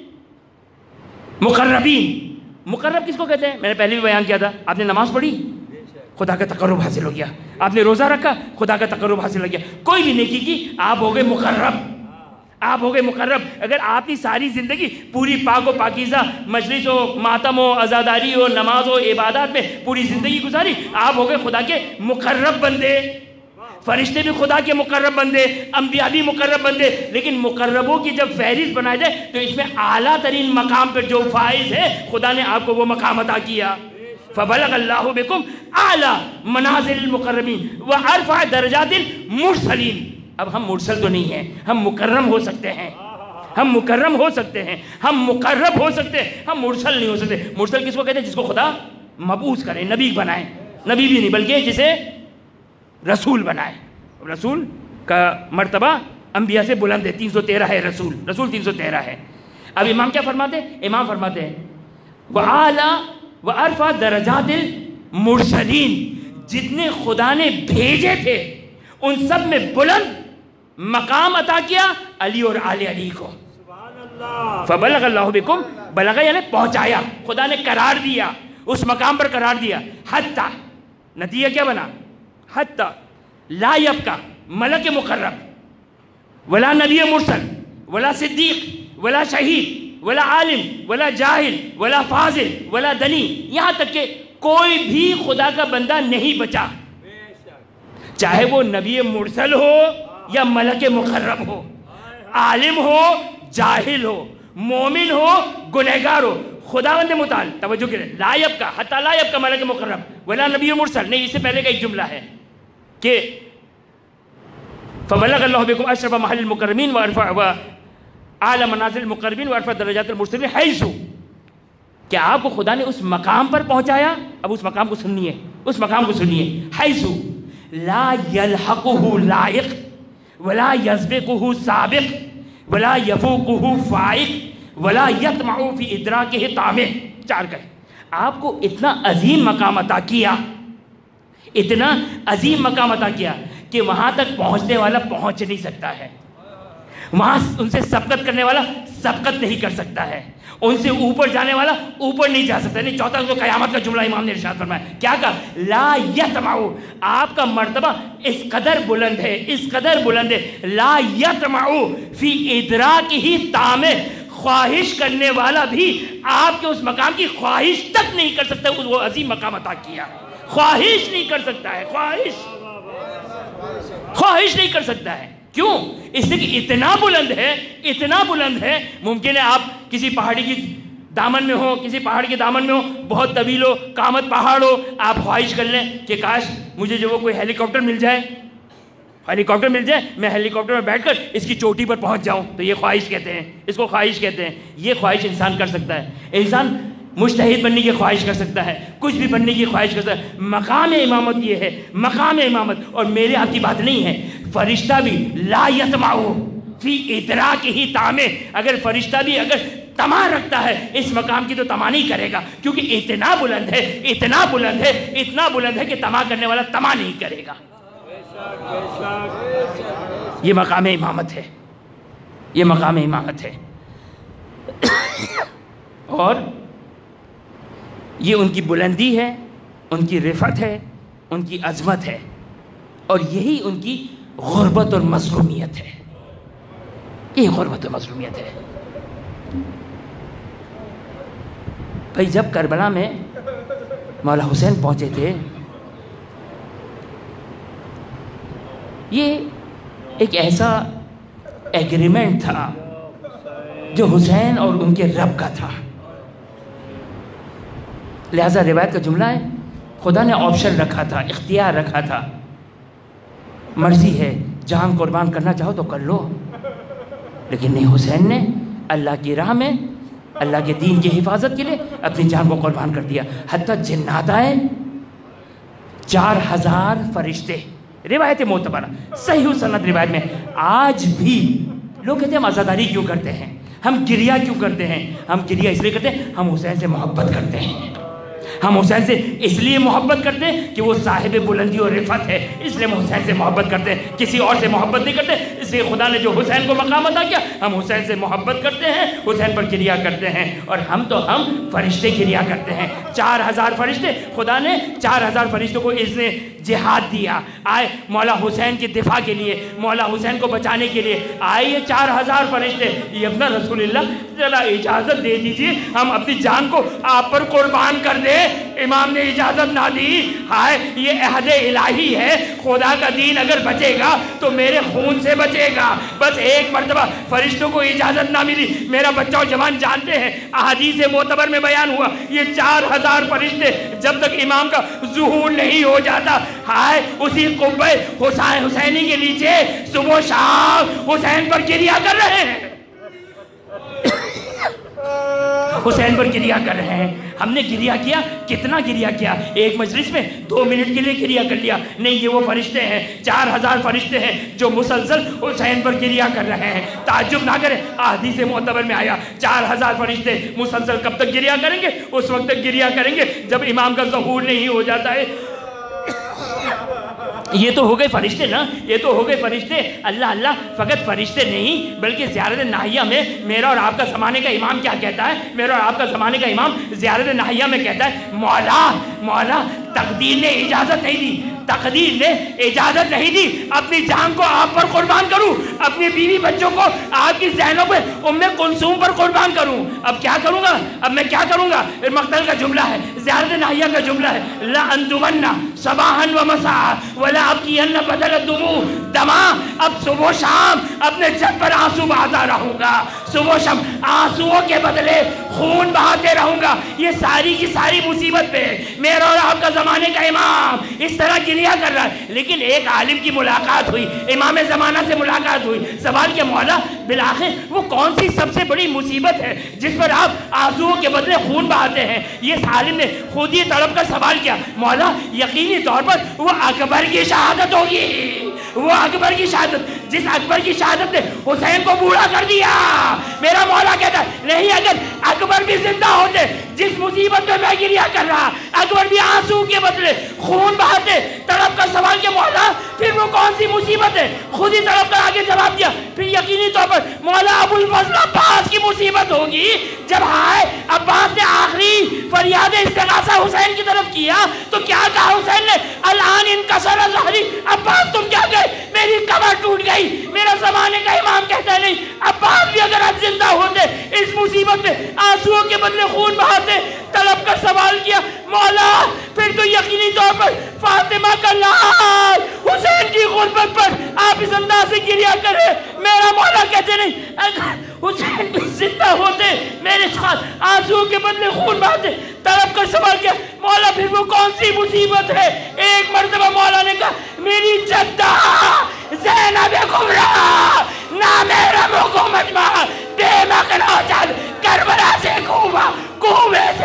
المقربین. مقرب کس کو کہتے ہیں؟ میں نے پہلے بھی بیان کیا تھا. آپ نے نماز پڑھی، خدا کا تقرب حاصل ہو گیا. آپ نے روزہ رکھا، خدا کا تقرب حاصل ہو گیا. کوئی بھی نیکی کی، آپ ہو گئے مقرب. آپ ہو گئے مقرب. اگر آپ کی ساری زندگی پوری پاک و پاکیزہ مجلس و ماتم و عزاداری و نماز و عبادات میں پوری زندگی گزاری، آپ ہو گئے خدا کے مقرب بندے. فرشتے بھی خدا کے مقرب بندے، انبیاء بھی مقرب بندے. لیکن مقربوں کی جب فہرست بنائی جائے تو اس میں اعلیٰ ترین مقام پر جو فائز ہے خدا نے آپ کو وہ مقام عطا کیا. فبلغ اللہ بکم اعلیٰ منازل المقربین وارفع درجات المرسلین. اب ہم مرسل تو نہیں ہیں، ہم مکرم ہو سکتے ہیں، ہم مکرم ہو سکتے ہیں، ہم مقرب ہو سکتے ہیں، ہم مرسل نہیں ہو سکتے. مرسل کس کو کہتے ہیں؟ جس کو خدا مبعوث کرے، نبی بنائے. نبی بھی نہیں بلکہ جسے رسول بنائے. رسول کا مرتبہ انبیاء سے بلند ہے. 313 ہے رسول 313 ہے. اب امام کیا فرماتے ہیں؟ امام فرماتے ہیں وَعَالَى وَأَرْفَى دَرَجَاتِ الْمُرْسَلِينَ. جتنے خدا نے بھیجے تھے ان سب میں بلند مقام عطا کیا علی اور آل علی کو. فبلغ اللہ بکم، بلغ یعنی پہنچایا، خدا نے قرار دیا، اس مقام پر قرار دیا. حتی نتیجہ کیا بنا؟ حتی لا یبقى ملک مقرب ولا نبی مرسل ولا صدیق ولا شہید ولا عالم ولا جاہل ولا فاضل ولا دنی، یہاں تک کہ کوئی بھی خدا کا بندہ نہیں بچا، چاہے وہ نبی مرسل ہو یا ملک مقرب ہو، عالم ہو جاہل ہو، مومن ہو گنہگار ہو، خداوند متعال توجہ کریں، لا یبقى حتی لا یبقى ملک مقرب ولا نبی مرسل، نہیں، اس سے پہلے کا ایک جملہ ہے کہ فبلغ اللہ بكم اشرف محل المکرمین وارفع اعلی منازل المقربین وارفع درجات المرسلین حیث، کہ آپ کو خدا نے اس مقام پر پہنچایا، اب اس مقام کو سنیے، اس مقام کو سنیے، حیث لا یلحقہ لائق ولا یسبقہ سابق ولا یفوقہ فائق ولا یطمع فی ادراکہ طامع، چار کہیں، آپ کو اتنا عظیم مقام عطا کیا، اتنا عظیم مقام عطا کیا کہ وہاں تک پہنچنے والا پہنچ نہیں سکتا ہے، وہاں ان سے سبقت کرنے والا سبقت نہیں کر سکتا ہے، ان سے اوپر جانے والا اوپر نہیں جا سکتا۔ نہیں، چوتھا تو قیامت کا جملہ امام نے ارشاد فرمایا، کیا کہا؟ لا یطمع، آپ کا مرتبہ اس قدر بلند ہے، اس قدر بلند ہے، لا یطمع فی ادراکہ طامع، خواہش کرنے والا بھی آپ کے اس مقام کی خواہش تک نہیں کر سکتا، وہ عظیم مقام عطا کیا، خواہش نہیں کر سکتا ہے، خواہش نہیں کر سکتا ہے، کیوں؟ اس لیے کہ اتنا بلند ہے، اتنا بلند ہے، ممکن ہے آپ کسی پہاڑی کی دامن میں ہو، کسی پہاڑ کے دامن میں ہو، بہت طویل ہو، قامت پہاڑ ہو، آپ خواہش کر لیں کہ کاش مجھے جو وہ کوئی ہیلی کاپٹر مل جائے، ہیلی کاپٹر مل جائے، میں ہیلی کاپٹر میں بیٹھ کر اس کی چوٹی پر پہنچ جاؤں، تو یہ خواہش کہتے ہیں، اس کو خواہش کہتے ہیں۔ یہ خواہش انسان کر سکتا ہے، انسان مجتہد بننے کی خواہش کر سکتا ہے، کچھ بھی بننے کی خواہش کر سکتا ہے، مقام امامت یہ ہے، مقام امامت، اور میرے آپ کی بات نہیں ہے، فرشتہ بھی لا یطمع فی ادراکہ طامع، اگر فرشتہ بھی اگر طمع رکھتا ہے اس مقام کی تو طمع نہیں کرے گا، کیونکہ اتنا بلند ہے، اتنا بلند ہے، اتنا بلند ہے کہ طمع کرنے والا طمع نہیں کرے گا۔ یہ مقام امامت ہے، یہ مقام امامت ہے، اور یہ ان کی بلندی ہے، ان کی رفعت ہے، ان کی عظمت ہے، اور یہی ان کی غربت اور مظلومیت ہے، یہی غربت اور مظلومیت ہے۔ بھائی جب کربلا میں مولا حسین پہنچے تھے، یہ ایک ایسا ایگریمنٹ تھا جو حسین اور ان کے رب کا تھا، لہذا روایت کا جملہ ہے خدا نے آپشن رکھا تھا، اختیار رکھا تھا، مرضی ہے جان قربان کرنا چاہو تو کر لو، لیکن نہیں، حسین نے اللہ کی راہ میں اللہ کے دین کی حفاظت کے لیے اپنی جان کو قربان کر دیا، حتیٰ جنات آئے، 4000 فرشتے، روایت معتبرہ صحیح سند روایت میں۔ آج بھی لوگ کہتے ہیں ہم عزاداری کیوں کرتے ہیں، ہم گریہ کیوں کرتے ہیں؟ ہم گریہ اس لیے کرتے ہیں ہم حسین سے محبت کرتے ہیں، ہم حسین سے اس لیے محبت کرتے ہیں کہ وہ صاحب بلندی اور رفعت ہے، اس لیے ہم حسین سے محبت کرتے ہیں، کسی اور سے محبت نہیں کرتے، اس لیے خدا نے جو حسین کو مقام عطا کیا ہم حسین سے محبت کرتے ہیں، حسین پر گریہ کرتے ہیں، اور ہم فرشتے گریہ کرتے ہیں۔ 4000 فرشتے، خدا نے 4000 فرشتوں کو اس نے جہاد دیا، آئے مولا حسین کے دفاع کے لیے، مولا حسین کو بچانے کے لیے آئے یہ 4000 فرشتے۔ یہ اپنا رسول اللہ ذرا اجازت دے دیجیے ہم اپنی جان کو آپ پر قربان کر دیں، امام نے اجازت نہ دی، ہائے یہ عہد الہی ہے، خدا کا دین اگر بچے گا تو میرے خون سے بچے گا۔ بس ایک مرتبہ فرشتوں کو اجازت نہ ملی، میرا بچہ و جوان جانتے ہیں، احادیث معتبر میں بیان ہوا، یہ 4000 فرشتے جب تک امام کا ظہور نہیں ہو جاتا، ہائے اسی قبہ حسینی کے نیچے صبح و شام حسین پر گریہ کر رہے ہیں، حسین پر گریہ کر رہے ہیں۔ ہم نے گریہ کیا، کتنا گریہ کیا؟ ایک مجلس میں 2 منٹ کے لیے گریہ کر لیا؟ نہیں، یہ وہ فرشتے ہیں، 4000 فرشتے ہیں جو مسلسل حسین پر گریہ کر رہے ہیں۔ تعجب نہ کریں، احادیث معتبر میں آیا 4000 فرشتے مسلسل کب تک گریہ کریں گے؟ اس وقت تک گریہ کریں گے جب امام کا ظہور نہیں ہو جاتا ہے۔ یہ تو ہو گئے فرشتے نا، یہ تو ہو گئے فرشتے۔ اللہ اللہ، فقط فرشتے نہیں بلکہ زیارت ناہیہ میں میرا اور آپ کا زمانے کا امام کیا کہتا ہے؟ میرا اور آپ کا زمانے کا امام زیارت ناہیہ میں کہتا ہے مولا مولا تقدیر نے اجازت نہیں دی، تقدیر نے اجازت نہیں دی اپنی جان کو آپ پر قربان کروں، اپنی بیوی بچوں کو آپ کی زینب پہ ام کلثوم پر قربان کروں. اب کیا کروں گا؟ اب میں کیا کروں گا؟ مقتل کا جملہ ہے، زیارت ناہیہ کا جملہ ہے، لَأَنْدُمَنَّ صَبَاحًا وَمَسَاءً وَلَا أَبْكِيَنَّ بَدَلَ الدُّمُوعِ. دماء، اب صبح و شام اپنے جد پر آنسو بہاتا رہوں گا، صبح و شام آنسوؤں کے بدلے خون بہاتے رہوں گا. یہ ساری کی ساری مصیبت پہ میرا اور آپ کا زمانے کا امام اس طرح گریہ کر رہا ہے. لیکن ایک عالم کی ملاقات ہوئی، امام زمانہ سے ملاقات ہوئی، سوال کیا مولا بالآخر وہ کون سی سب سے بڑی مصیبت ہے جس پر آپ آنسوؤں کے بدلے خون بہاتے ہیں؟ یہ عالم نے خود ہی تڑپ کر سوال کیا، مولا یقینی طور پر وہ اکبر کی شہادت ہوگی، وہ اکبر کی شہادت، جس اکبر کی شہادت نے حسین کو بوڑھا کر دیا. میرا مولا کہتا ہے نہیں، اگر اکبر بھی زندہ ہوتے جس مصیبت میں میں گریہ کر رہا، اکبر بھی آنسو کے بدلے خون بہاتے. تڑپ کر سوال کیا مولا پھر وہ کون سی مصیبت ہے؟ خود ہی تڑپ کر آگے جواب دیا، پھر یقینی طور پر مولا ابو الفضل عباس کی مصیبت ہوگی. جب ہائے عباس نے آخری فریاد استغاثہ حسین کی طرف کیا تو کیا کہا حسین نے؟ الان انکسر ظہری. عباس تم کیا کہے؟ میری کمر ٹوٹ گئی. میرا زمانے کا امام کہتا ہے نہیں، عباس بھی اگر آج زندہ ہوتے اس مصیبت میں آنسوؤں کے بدلے خون بہاتے. طلب کر سوال کیا مولا پھر تو یقینی طور پر فاطمہ کا لال حسین کی غربت پر آپ اس انداز سے گریہ کرے. میرا مولا کہتے نہیں، اگر حسین بھی زندہ ہوتے میرے ساتھ آنسوؤں کے بدلے خون بہاتے. طلب کر سوال کیا مولا پھر وہ کون سی مصیبت ہے؟ ایک مرتبہ مولا نے کہا میری جدہ زینب کبریٰ نامحرم کو مجمع بے مقنع چل کربلا سے کوبے سے.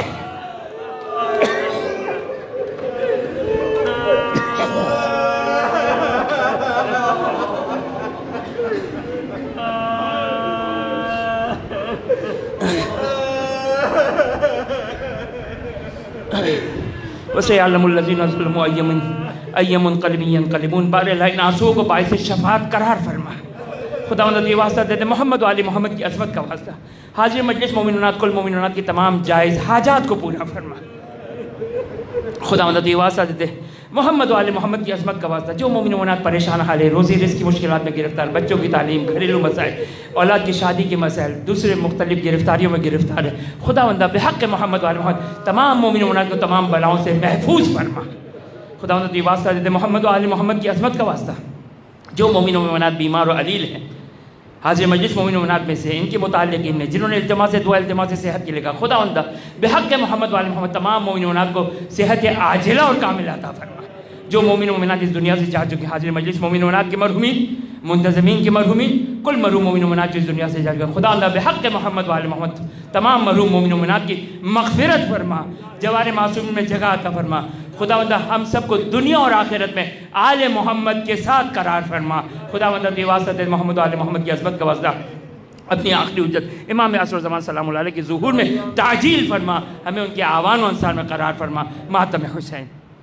وَسَيَعْلَمُ الَّذِينَ ظَلَمُوا أَيَّ مُنْقَلِبٍ يَنْقَلِبُونَ. بہرحال ان آنسوؤں کو باعث شفاعت قرار فرما. خداوند یہ واسطہ دیتے محمد و آل محمد کی عظمت کا واسطہ. حاضر مجلس مومنات کل مومنات کی تمام جائز حاجات کو پورا فرما. خداوند یہ واسطہ دیتے محمد و آل محمد کی عظمت کا واسطہ. جو مومن و مومنات پریشان حال ہے، روزی رزق کی مشکلات میں گرفتار، بچوں کی تعلیم، گھریلو مسائل، اولاد کی شادی کے مسائل، دوسرے مختلف گرفتاریوں میں گرفتار ہے، خداوند بحق محمد و آل محمد تمام مومن و مومنات کو تمام بلاؤں سے محفوظ فرما. خداوند یہ واسطہ دیتے محمد و آل محمد کی عظمت کا واسطہ. جو مومن و مومنات بیمار و علیل ہیں حاضر مجلس مومن و مومنات میں سے، ان کے متعلقین میں جنہوں نے التماس دعا التماس صحت کی لکھا، خداوند بحق محمد و آل محمد تمام مومن و مومنات کو صحت عاجلہ اور کاملہ عطا فرما. جو مومن و مومنات اس دنیا سے جا چکے حاضر مجلس مومن و مومنات کے مرحومین، منتظمین کے مرحومین، کل مرحوم مومن و مومنات جو اس دنیا سے جا چکے، خدا اللہ بحق محمد و آل محمد تمام مرحوم مومن و مومنات کی مغفرت فرما، جوار معصومین میں جگہ عطا فرما. خداوند ہم سب کو دنیا اور آخرت میں آل محمد کے ساتھ قرار فرما. خداوند واسطہ محمد و آل محمد کی عظمت کا واسطہ اپنی آخری حجت امام عصر و زمان سلام اللہ علیہ کے ظہور میں تعجیل فرما. ہمیں ان کے آوان و انصار میں قرار فرما. ماتم حسین.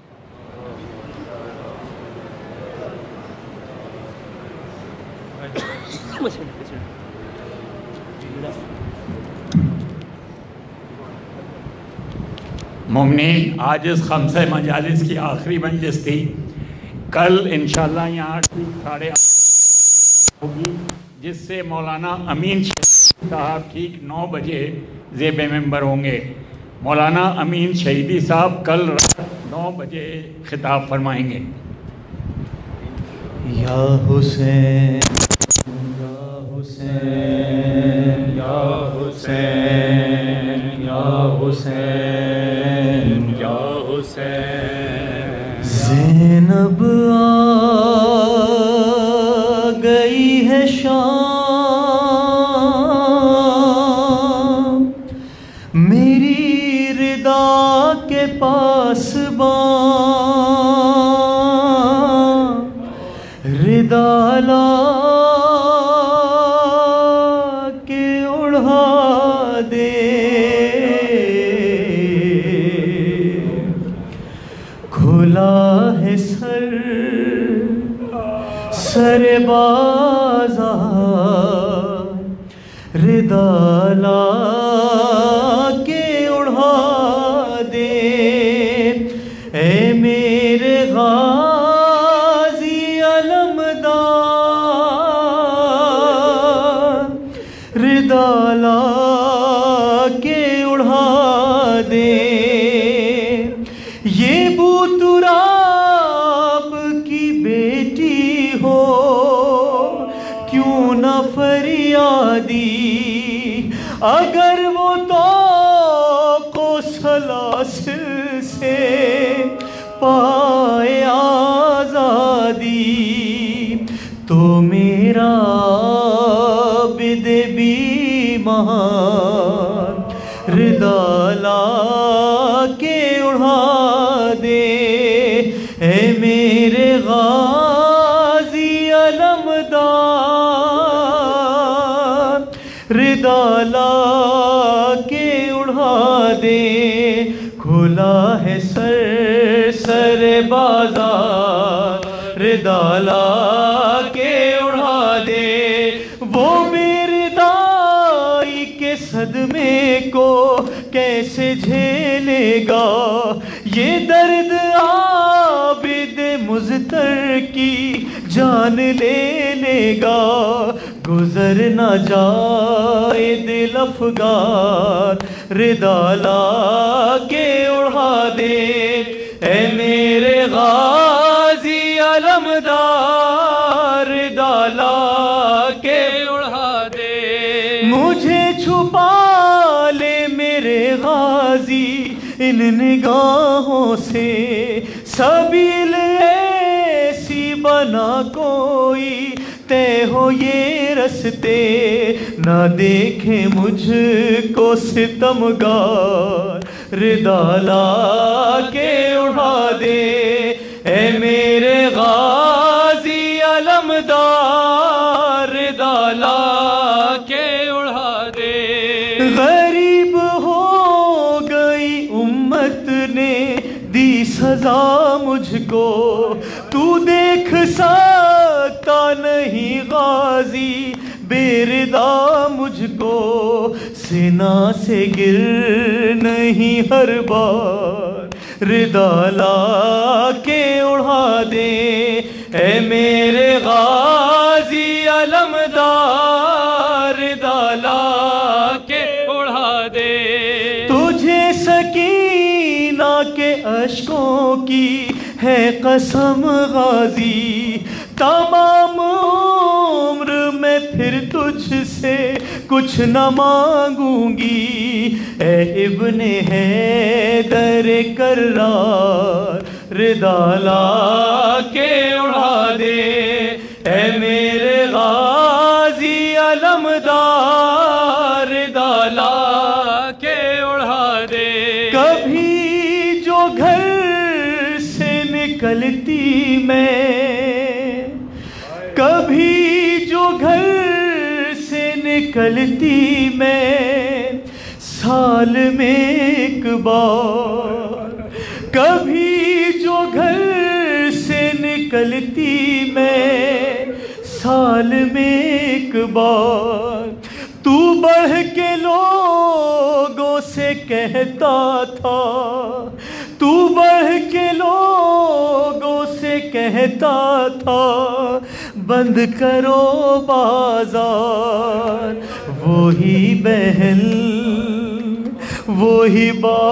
مومنین، آج اس خمسہ مجالس کی آخری مجلس تھی. کل انشاءاللہ یہاں 8:30 ہوگی، جس سے مولانا امین صاحب ٹھیک 9 بجے زیب ممبر ہوں گے. مولانا امین شہیدی صاحب کل رات 9 بجے خطاب فرمائیں گے. یا حسین یا حسین یا حسین یا حسین یا حسین. زینب آ گئی ہے شام، میری ردا کے پاس ردا لا کے اڑھا دے. کھلا ہے سر بازار، ردا لا کے اڑھا دے. اے کیوں نہ فریادی اگر وہ طوق و سلاسل سے پائے آزادی تو میرا عابد بیمار رضا لا کے اڑا دے اے میرے غازی علمدار رضا لا کے اڑا دے کھلا ہے سر بازار رضا لا کے اڑا دے وہ میرے دائی کے صدمے کو کیسے جھیلے گا یہ درد عابد مضطر کی جان لے لے گا گزر نہ جائے دل افگار رضا لا کے اڑا دے اے میرے غازی علمدار رضا لا کے اڑا دے مجھے چھپا لے میرے غازی ان نگاہوں سے سبیل ایسی بنا کوئی طے ہو یہ رستے نہ دیکھے مجھ کو ستمگار رضا لا کے اڑا دے اے میرے غازی علمدار رضا لا کے اڑا دے غریب ہو گئی امت نے دی سزا مجھ کو تو دیکھ سکتا نہیں غازی بے رضا مجھ کو سینا سے گر نہیں ہر بار رضا لا کے اڑا دے اے میرے غازی علمدار رضا لا کے اڑا دے تجھے سکینہ کے اشکوں کی ہے قسم غازی تمام عمر میں پھر تجھ سے کچھ نہ مانگوں گی اے ابن حیدر کرار رضا لا کے اڑا دے اے میرے غازی علمدار رضا لا کے اڑا دے کبھی جو گھر سے نکلتی میں کبھی جو گھر سے نکلتی میں سال میں ایک بار کبھی جو گھر سے نکلتی میں سال میں ایک بار تو بڑھ کے لوگوں سے کہتا تھا تو بڑھ کے لوگوں سے کہتا تھا بند کرو بازار وہی بہل وہی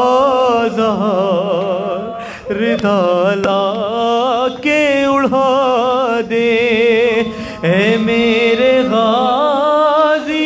بازار رضا لا کے اڑا دے اے میرے غازی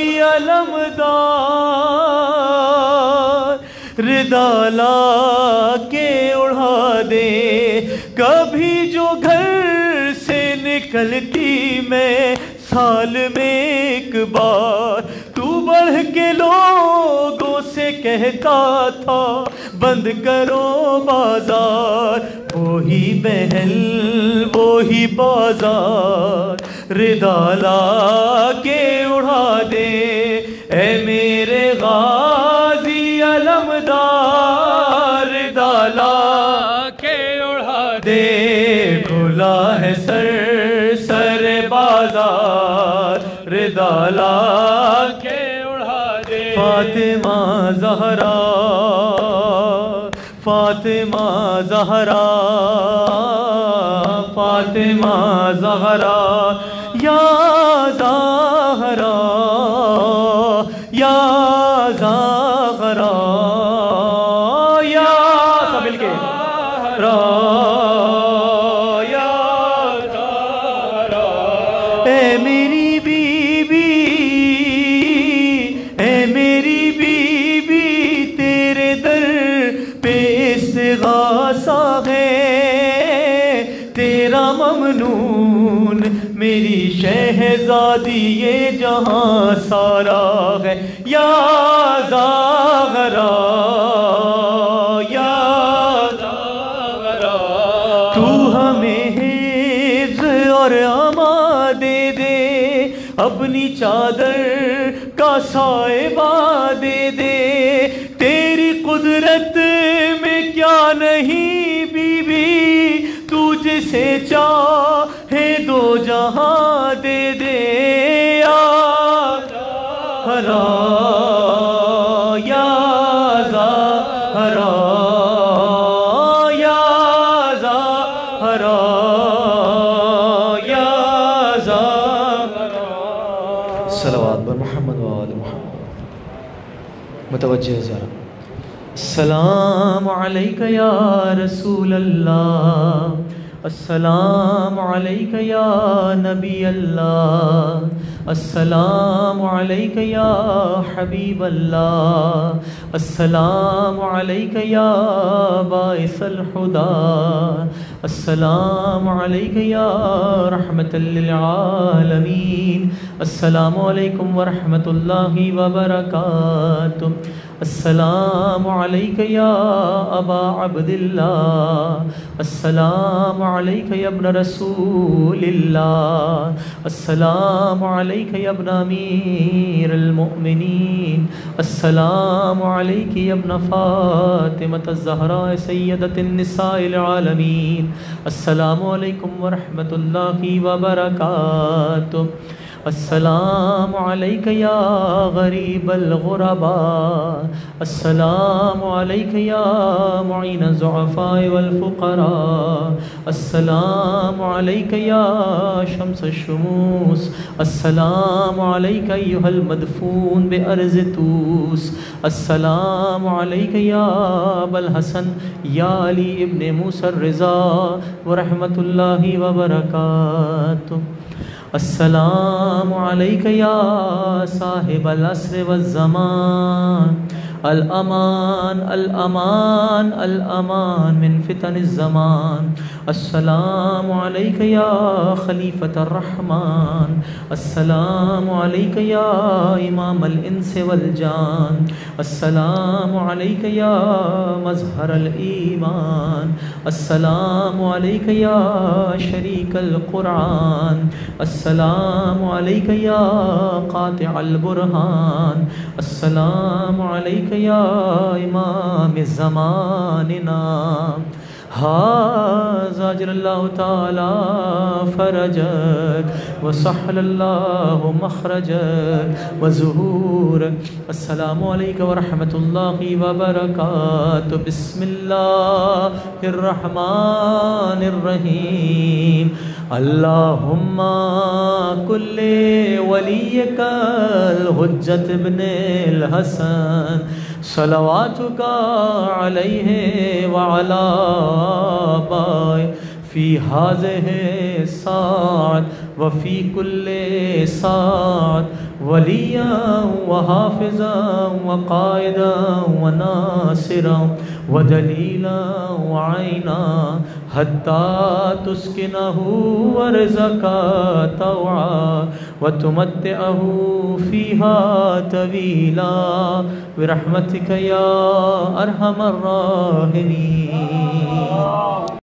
علمدار رضا لا کے اڑا دے کبھی جو گھر سے نکلتی میں سال میں ایک بار تو بڑھ کے لوگوں سے کہتا تھا بند کرو بازار وہی بہل وہی بازار رضا لا کے اڑا دے اے میرے غازی علمدار رضا لا کے اڑا دے کھلا ہے سر بازار رضا لا کے اڑا دے فاطمہ زہرا فاطمہ زہرا فاطمہ زہرا یا زہرا یا زہرا یا سب مل کے یا زہرا اے میری بی شہزادی یہ جہاں سارا ہے یا زہرا یا زہرا تو ہمیں حفظ اور امان دے دے اپنی چادر کا سائبہ دے دے تیری قدرت میں کیا نہیں بی بی تو جسے چاہے دو جہاں دے دے یا زہرا یا زہرا یا زہرا یا زہرا صلوات بر محمد و آل محمد متوجہ ذرا السلام علیکہ یا رسول اللہ السلام علیکہ یا نبی اللہ السلام علیکہ یا حبیب اللہ السلام علیکہ یا باعث الہدی السلام علیکہ یا رحمت للعالمین السلام علیکم ورحمۃ اللہ وبرکاتہ السلام علیکہ یا ابا عبداللہ السلام علیکہ یا ابن رسول اللہ السلام علیکہ یا ابن امیر المؤمنین السلام علیکہ یا ابن فاطمہ الزہراء سیدۃ النساء العالمین السلام علیکم ورحمۃ اللہ وبرکاتہ السلام علیکہ یا غریب الغرباء السلام علیکہ یا معین الضعفاء والفقراء السلام علیکہ یا شمس الشموس السلام علیکہ ایہا المدفون بأرض توس السلام علیکہ یا ابا الحسن یا علی ابن موسیٰ الرضا ورحمۃ اللہ وبرکاتہ السلام علیکہ یا صاحب العصر والزمان الامان الامان الامان من فتن الزمان السلام علیکہ یا خلیفۃ الرحمن السلام علیکہ یا امام الانس والجان السلام علیکہ یا مظہر الایمان السلام علیکہ یا شریک القرآن السلام علیکہ یا قاطع البرہان السلام علیکہ یا امام زماننا هذا أجر الله تعالى فرجك وسهل الله مخرجك وظهورك السلام عليك ورحمة الله وبركاته بسم الله الرحمن الرحيم اللهم كل وليك الحجة ابن الحسن صلواتك عليه وعلى آبائه في هذه الساعة وفي كل ساعة وليا وحافظا وقائدا وناصرا ودليلا وعينا حتى تسكنه ورزقك طوعا وتمتعه فيها طويلا برحمتك يا أرحم الراحمين.